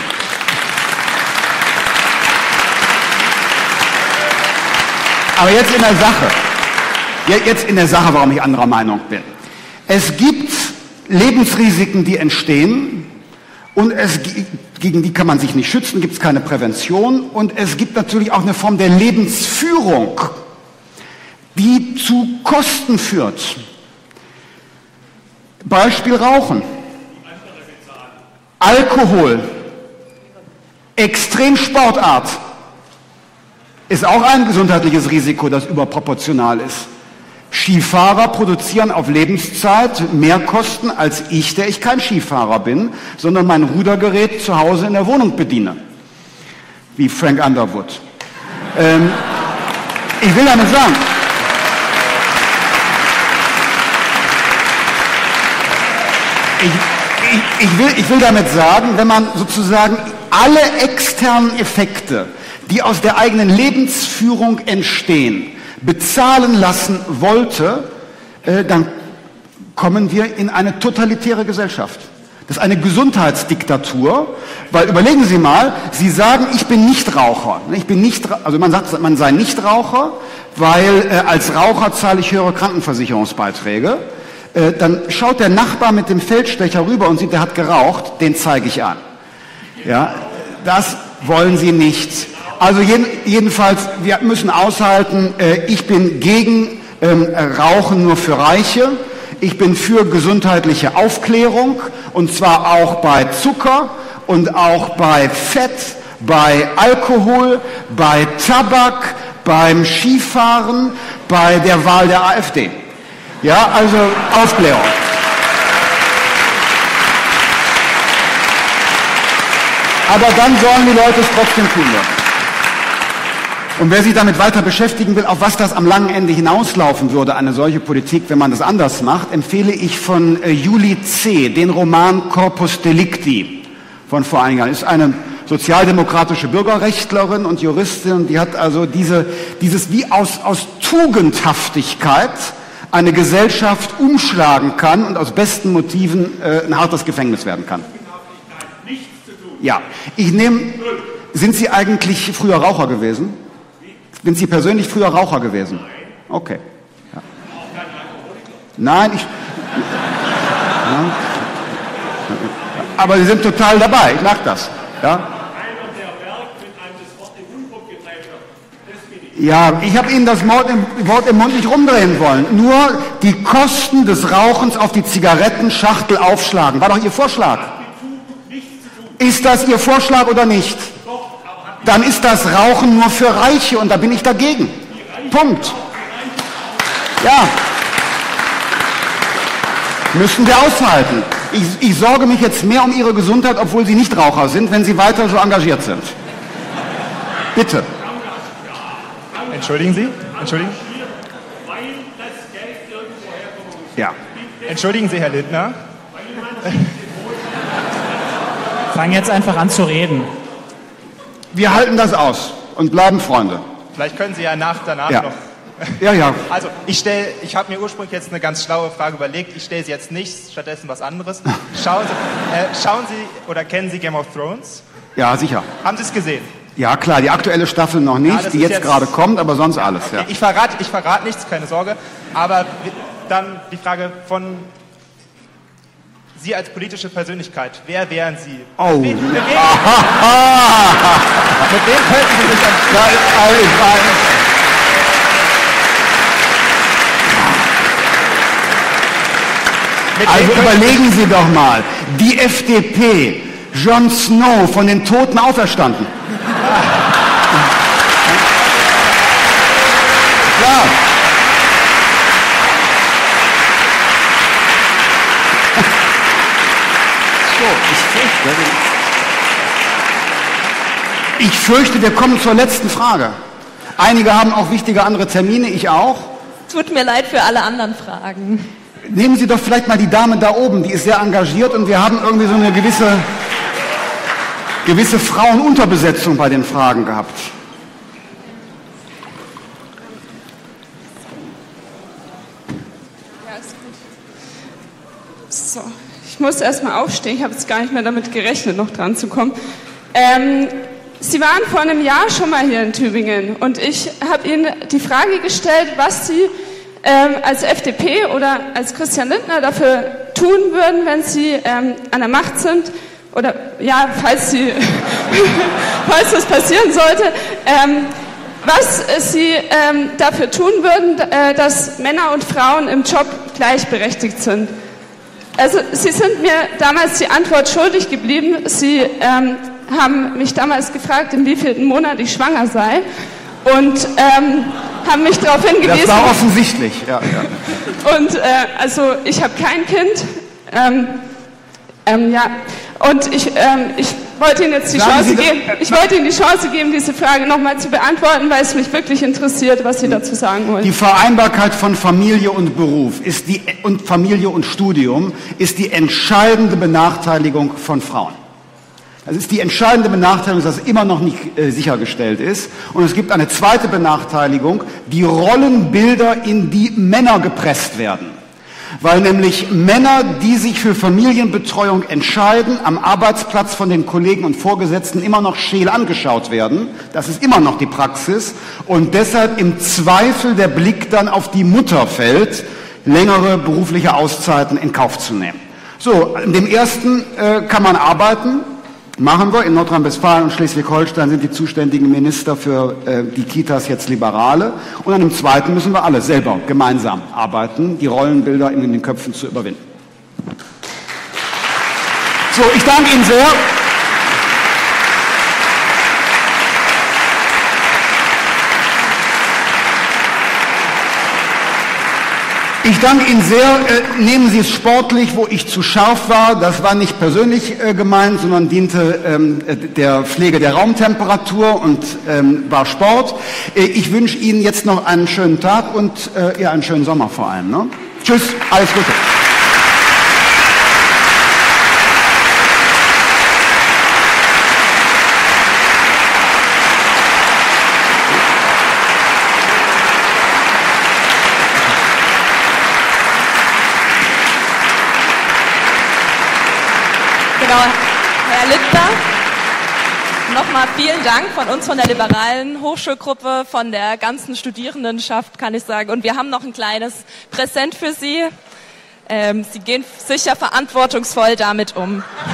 Aber jetzt in der Sache. Jetzt in der Sache, warum ich anderer Meinung bin. Es gibt Lebensrisiken, die entstehen, und es, gegen die kann man sich nicht schützen, gibt es keine Prävention, und es gibt natürlich auch eine Form der Lebensführung, die zu Kosten führt. Beispiel Rauchen, Alkohol, Extremsportart ist auch ein gesundheitliches Risiko, das überproportional ist. Skifahrer produzieren auf Lebenszeit mehr Kosten als ich, der ich kein Skifahrer bin, sondern mein Rudergerät zu Hause in der Wohnung bediene. Wie Frank Underwood. Ähm, ich will damit sagen, ich, ich, ich, will, ich will damit sagen, wenn man sozusagen alle externen Effekte, die aus der eigenen Lebensführung entstehen, bezahlen lassen wollte, äh, dann kommen wir in eine totalitäre Gesellschaft. Das ist eine Gesundheitsdiktatur, weil überlegen Sie mal, Sie sagen, ich bin Nichtraucher. Ich bin nicht, also man sagt, man sei Nichtraucher, weil äh, als Raucher zahle ich höhere Krankenversicherungsbeiträge. Äh, dann schaut der Nachbar mit dem Feldstecher rüber und sieht, der hat geraucht, den zeige ich an. Ja, das wollen Sie nicht. Also jeden, jedenfalls, wir müssen aushalten, äh, ich bin gegen ähm, Rauchen nur für Reiche. Ich bin für gesundheitliche Aufklärung, und zwar auch bei Zucker und auch bei Fett, bei Alkohol, bei Tabak, beim Skifahren, bei der Wahl der AfD. Ja, also Aufklärung. Aber dann sollen die Leute es trotzdem tun. Und wer sich damit weiter beschäftigen will, auf was das am langen Ende hinauslaufen würde, eine solche Politik, wenn man das anders macht, empfehle ich von äh, Julie C. den Roman Corpus Delicti von vor einigen Jahren. Ist eine sozialdemokratische Bürgerrechtlerin und Juristin, die hat also diese, dieses wie aus, aus Tugendhaftigkeit eine Gesellschaft umschlagen kann und aus besten Motiven äh, ein hartes Gefängnis werden kann. Ja, ich nehme, sind Sie eigentlich früher Raucher gewesen? Sind Sie persönlich früher Raucher gewesen? Okay. Ja. Nein, ich. Ja. Aber Sie sind total dabei, ich merke das. Ja, ja, ich habe Ihnen das Wort im, Wort im Mund nicht rumdrehen wollen. Nur die Kosten des Rauchens auf die Zigarettenschachtel aufschlagen. War doch Ihr Vorschlag. Ist das Ihr Vorschlag oder nicht? Dann ist das Rauchen nur für Reiche und da bin ich dagegen. Punkt. Ja. Müssen wir aushalten. Ich, ich sorge mich jetzt mehr um Ihre Gesundheit, obwohl Sie nicht Raucher sind, wenn Sie weiter so engagiert sind. Bitte.
Entschuldigen Sie? Entschuldigen?
Ja.
Entschuldigen Sie, Herr Lindner.
Fang jetzt einfach an zu reden.
Wir halten das aus und bleiben Freunde.
Vielleicht können Sie ja nach, danach
ja.
noch.
Ja, ja.
Also, ich stelle, ich habe mir ursprünglich jetzt eine ganz schlaue Frage überlegt. Ich stelle sie jetzt nicht, stattdessen was anderes. Schauen Sie, äh, schauen Sie oder kennen Sie Game of Thrones?
Ja, sicher.
Haben Sie es gesehen?
Ja, klar, die aktuelle Staffel noch nicht,
ja,
die jetzt, jetzt gerade kommt, aber sonst alles.
Okay,
Ja.
Ich verrate ich verrat nichts, keine Sorge. Aber dann die Frage von Sie als politische Persönlichkeit. Wer wären Sie?
Oh.
Mit wem, mit wem, mit wem könnten Sie sich am
Also überlegen Sie doch mal, die F D P, Jon Snow von den Toten auferstanden. Klar. So, ich fürchte, ich fürchte, wir kommen zur letzten Frage. Einige haben auch wichtige andere Termine, ich auch.
Tut mir leid für alle anderen Fragen.
Nehmen Sie doch vielleicht mal die Dame da oben, die ist sehr engagiert und wir haben irgendwie so eine gewisse, gewisse Frauenunterbesetzung bei den Fragen gehabt.
Ja, ist gut. So, ich muss erst mal aufstehen, ich habe jetzt gar nicht mehr damit gerechnet, noch dran zu kommen. Ähm, Sie waren vor einem Jahr schon mal hier in Tübingen und ich habe Ihnen die Frage gestellt, was Sie Ähm, als F D P oder als Christian Lindner dafür tun würden, wenn Sie ähm, an der Macht sind oder ja, falls Sie, falls das passieren sollte, ähm, was Sie ähm, dafür tun würden, äh, dass Männer und Frauen im Job gleichberechtigt sind. Also Sie sind mir damals die Antwort schuldig geblieben. Sie ähm, haben mich damals gefragt, in wievielten Monat ich schwanger sei und ähm, haben mich darauf hingewiesen.
Das war offensichtlich, ja. ja.
Und äh, also ich habe kein Kind. Ähm, ähm, ja. Und ich, ähm, ich wollte Ihnen jetzt die
Sagen
Chance
Sie
geben, ich wollte Ihnen die Chance geben, diese Frage nochmal zu beantworten, weil es mich wirklich interessiert, was Sie dazu sagen wollen.
Die Vereinbarkeit von Familie und Beruf ist die, und Familie und Studium ist die entscheidende Benachteiligung von Frauen. Das ist die entscheidende Benachteiligung, dass das immer noch nicht äh, sichergestellt ist. Und es gibt eine zweite Benachteiligung, die Rollenbilder, in die Männer gepresst werden. Weil nämlich Männer, die sich für Familienbetreuung entscheiden, am Arbeitsplatz von den Kollegen und Vorgesetzten immer noch scheel angeschaut werden. Das ist immer noch die Praxis. Und deshalb im Zweifel der Blick dann auf die Mutter fällt, längere berufliche Auszeiten in Kauf zu nehmen. So, in dem ersten äh, kann man arbeiten. Machen wir. In Nordrhein-Westfalen und Schleswig-Holstein sind die zuständigen Minister für äh, die Kitas jetzt Liberale. Und an dem zweiten müssen wir alle selber gemeinsam arbeiten, die Rollenbilder in den Köpfen zu überwinden. So, ich danke Ihnen sehr. Ich danke Ihnen sehr. Äh, nehmen Sie es sportlich, wo ich zu scharf war. Das war nicht persönlich äh, gemeint, sondern diente ähm, der Pflege der Raumtemperatur und ähm, war Sport. Äh, ich wünsche Ihnen jetzt noch einen schönen Tag und äh, ja, einen schönen Sommer vor allem. Ne? Tschüss, alles Gute.
Genau, Herr Lindner, nochmal vielen Dank von uns, von der liberalen Hochschulgruppe, von der ganzen Studierendenschaft, kann ich sagen. Und wir haben noch ein kleines Präsent für Sie. Ähm, Sie gehen sicher verantwortungsvoll damit um.